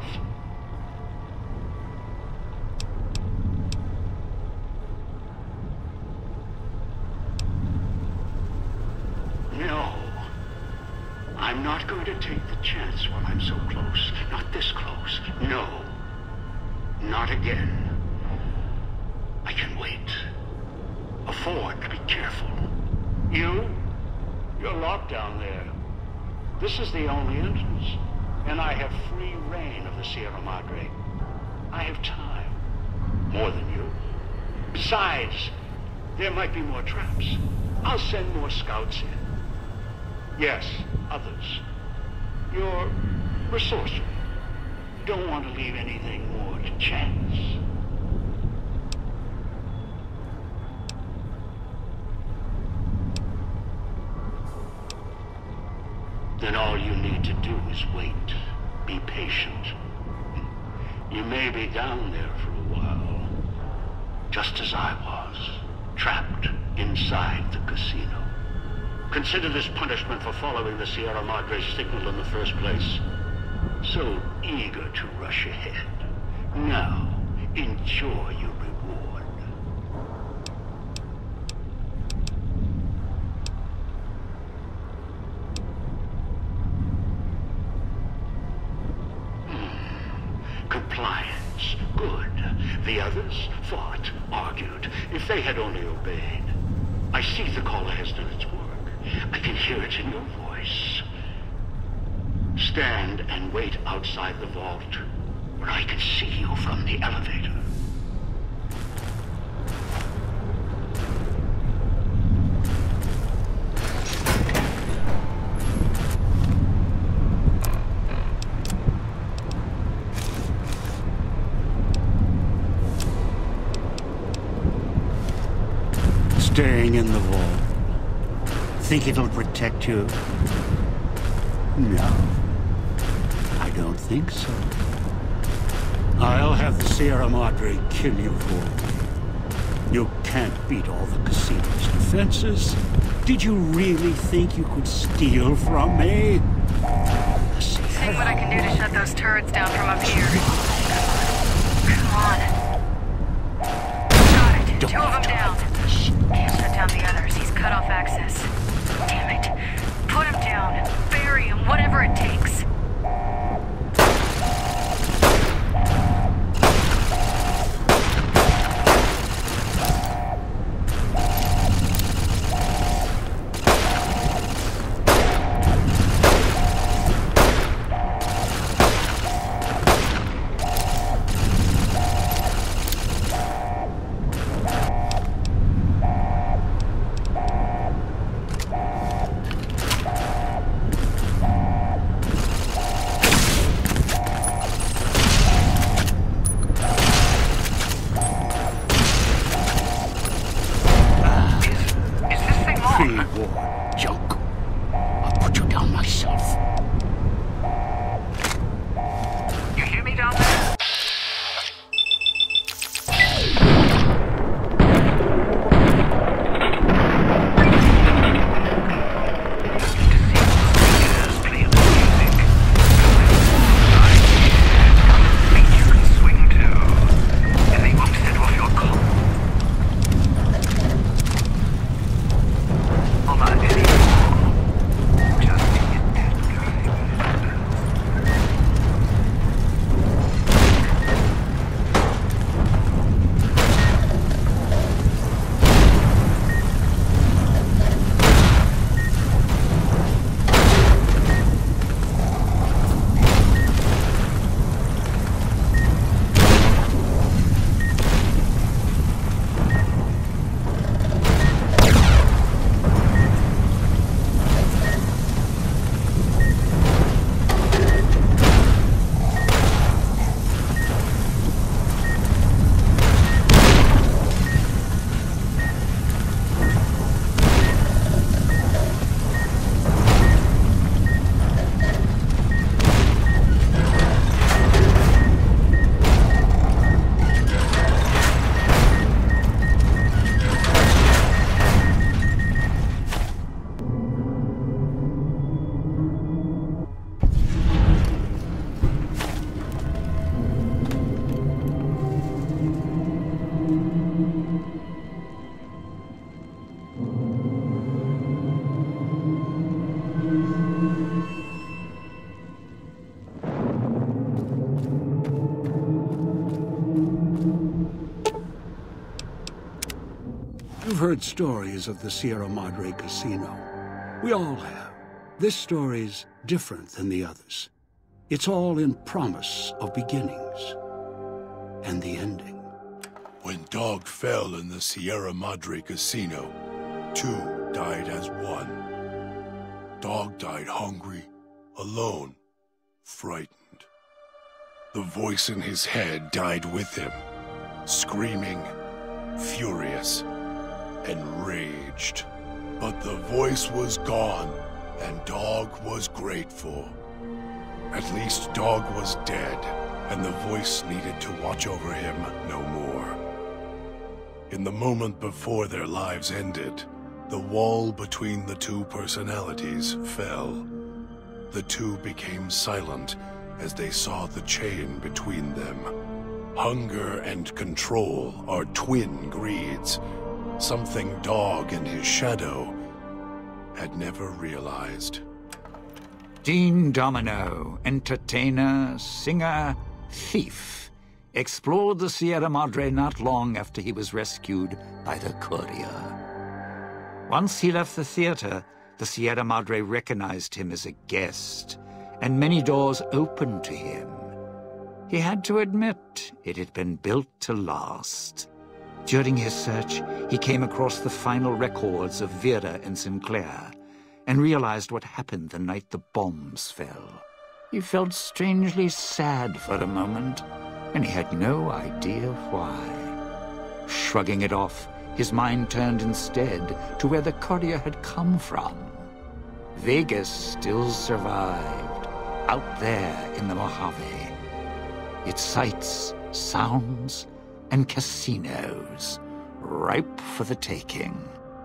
No. I'm not going to take the chance while I'm so close. Not this close. No. Not again. I can wait. Afford to be careful. You? You're locked down there. This is the only entrance. And I have free reign of the Sierra Madre. I have time. More than you. Besides, there might be more traps. I'll send more scouts in. Yes, others. You're resourceful. Don't want to leave anything more to chance. Then all you need to do is wait. Be patient. You may be down there for a while. Just as I was. Trapped inside the casino. Consider this punishment for following the Sierra Madre signal in the first place. So eager to rush ahead. Now, enjoy your reward. Hmm. Compliance. Good. The others fought, argued. If they had only obeyed. I see the caller has done its work. I can hear it in your voice. Stand and wait outside the vault, where I can see you from the elevator. Staying in the vault. Think it'll protect you? No. I don't think so. I'll have the Sierra Madre kill you for me. You can't beat all the casino's defenses. Did you really think you could steal from me? Seeing what I can do to shut those turrets down from up here. Come on. Got it. Two of them down. Can't shut down the others. He's cut off access. Damn it. Put him down. Bury him. Whatever it takes. heard stories of the Sierra Madre Casino. We all have. This story's different than the others. It's all in promise of beginnings and the ending. When Dog fell in the Sierra Madre Casino, two died as one. Dog died hungry, alone, frightened. The voice in his head died with him, screaming, furious, enraged. But the voice was gone, and Dog was grateful. At least Dog was dead, and the voice needed to watch over him no more. In the moment before their lives ended, the wall between the two personalities fell. The two became silent as they saw the chain between them. Hunger and control are twin greeds, something Dog and his shadow had never realized. Dean Domino, entertainer, singer, thief, explored the Sierra Madre not long after he was rescued by the courier. Once he left the theater, the Sierra Madre recognized him as a guest, and many doors opened to him. He had to admit it had been built to last. During his search, he came across the final records of Vera and Sinclair, and realized what happened the night the bombs fell. He felt strangely sad for a moment, and he had no idea why. Shrugging it off, his mind turned instead to where the courier had come from. Vegas still survived, out there in the Mojave. Its sights, sounds, and casinos, ripe for the taking.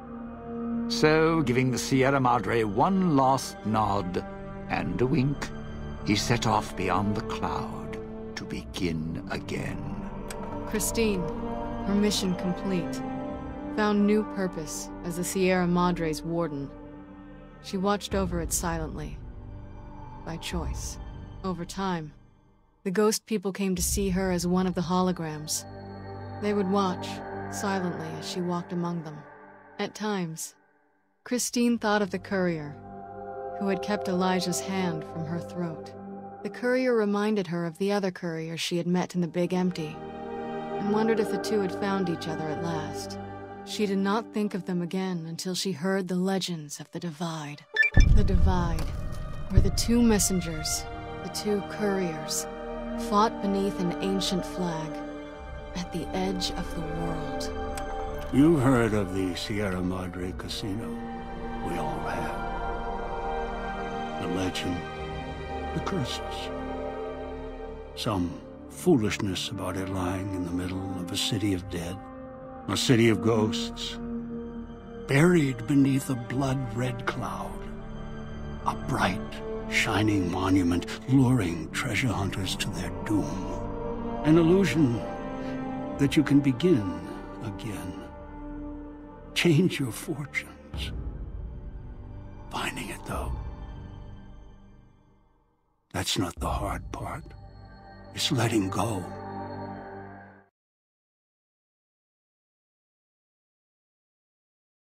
So, giving the Sierra Madre one last nod and a wink, he set off beyond the cloud to begin again. Christine, her mission complete, found new purpose as the Sierra Madre's warden. She watched over it silently, by choice. Over time, the ghost people came to see her as one of the holograms. They would watch, silently, as she walked among them. At times, Christine thought of the courier, who had kept Elijah's hand from her throat. The courier reminded her of the other courier she had met in the Big Empty, and wondered if the two had found each other at last. She did not think of them again until she heard the legends of the Divide. The Divide, where the two messengers, the two couriers, fought beneath an ancient flag, at the edge of the world. You've heard of the Sierra Madre Casino. We all have. The legend, the curses. Some foolishness about it lying in the middle of a city of dead. A city of ghosts. Buried beneath a blood-red cloud. A bright, shining monument luring treasure hunters to their doom. An illusion that you can begin again. Change your fortunes. Finding it, though, that's not the hard part. It's letting go.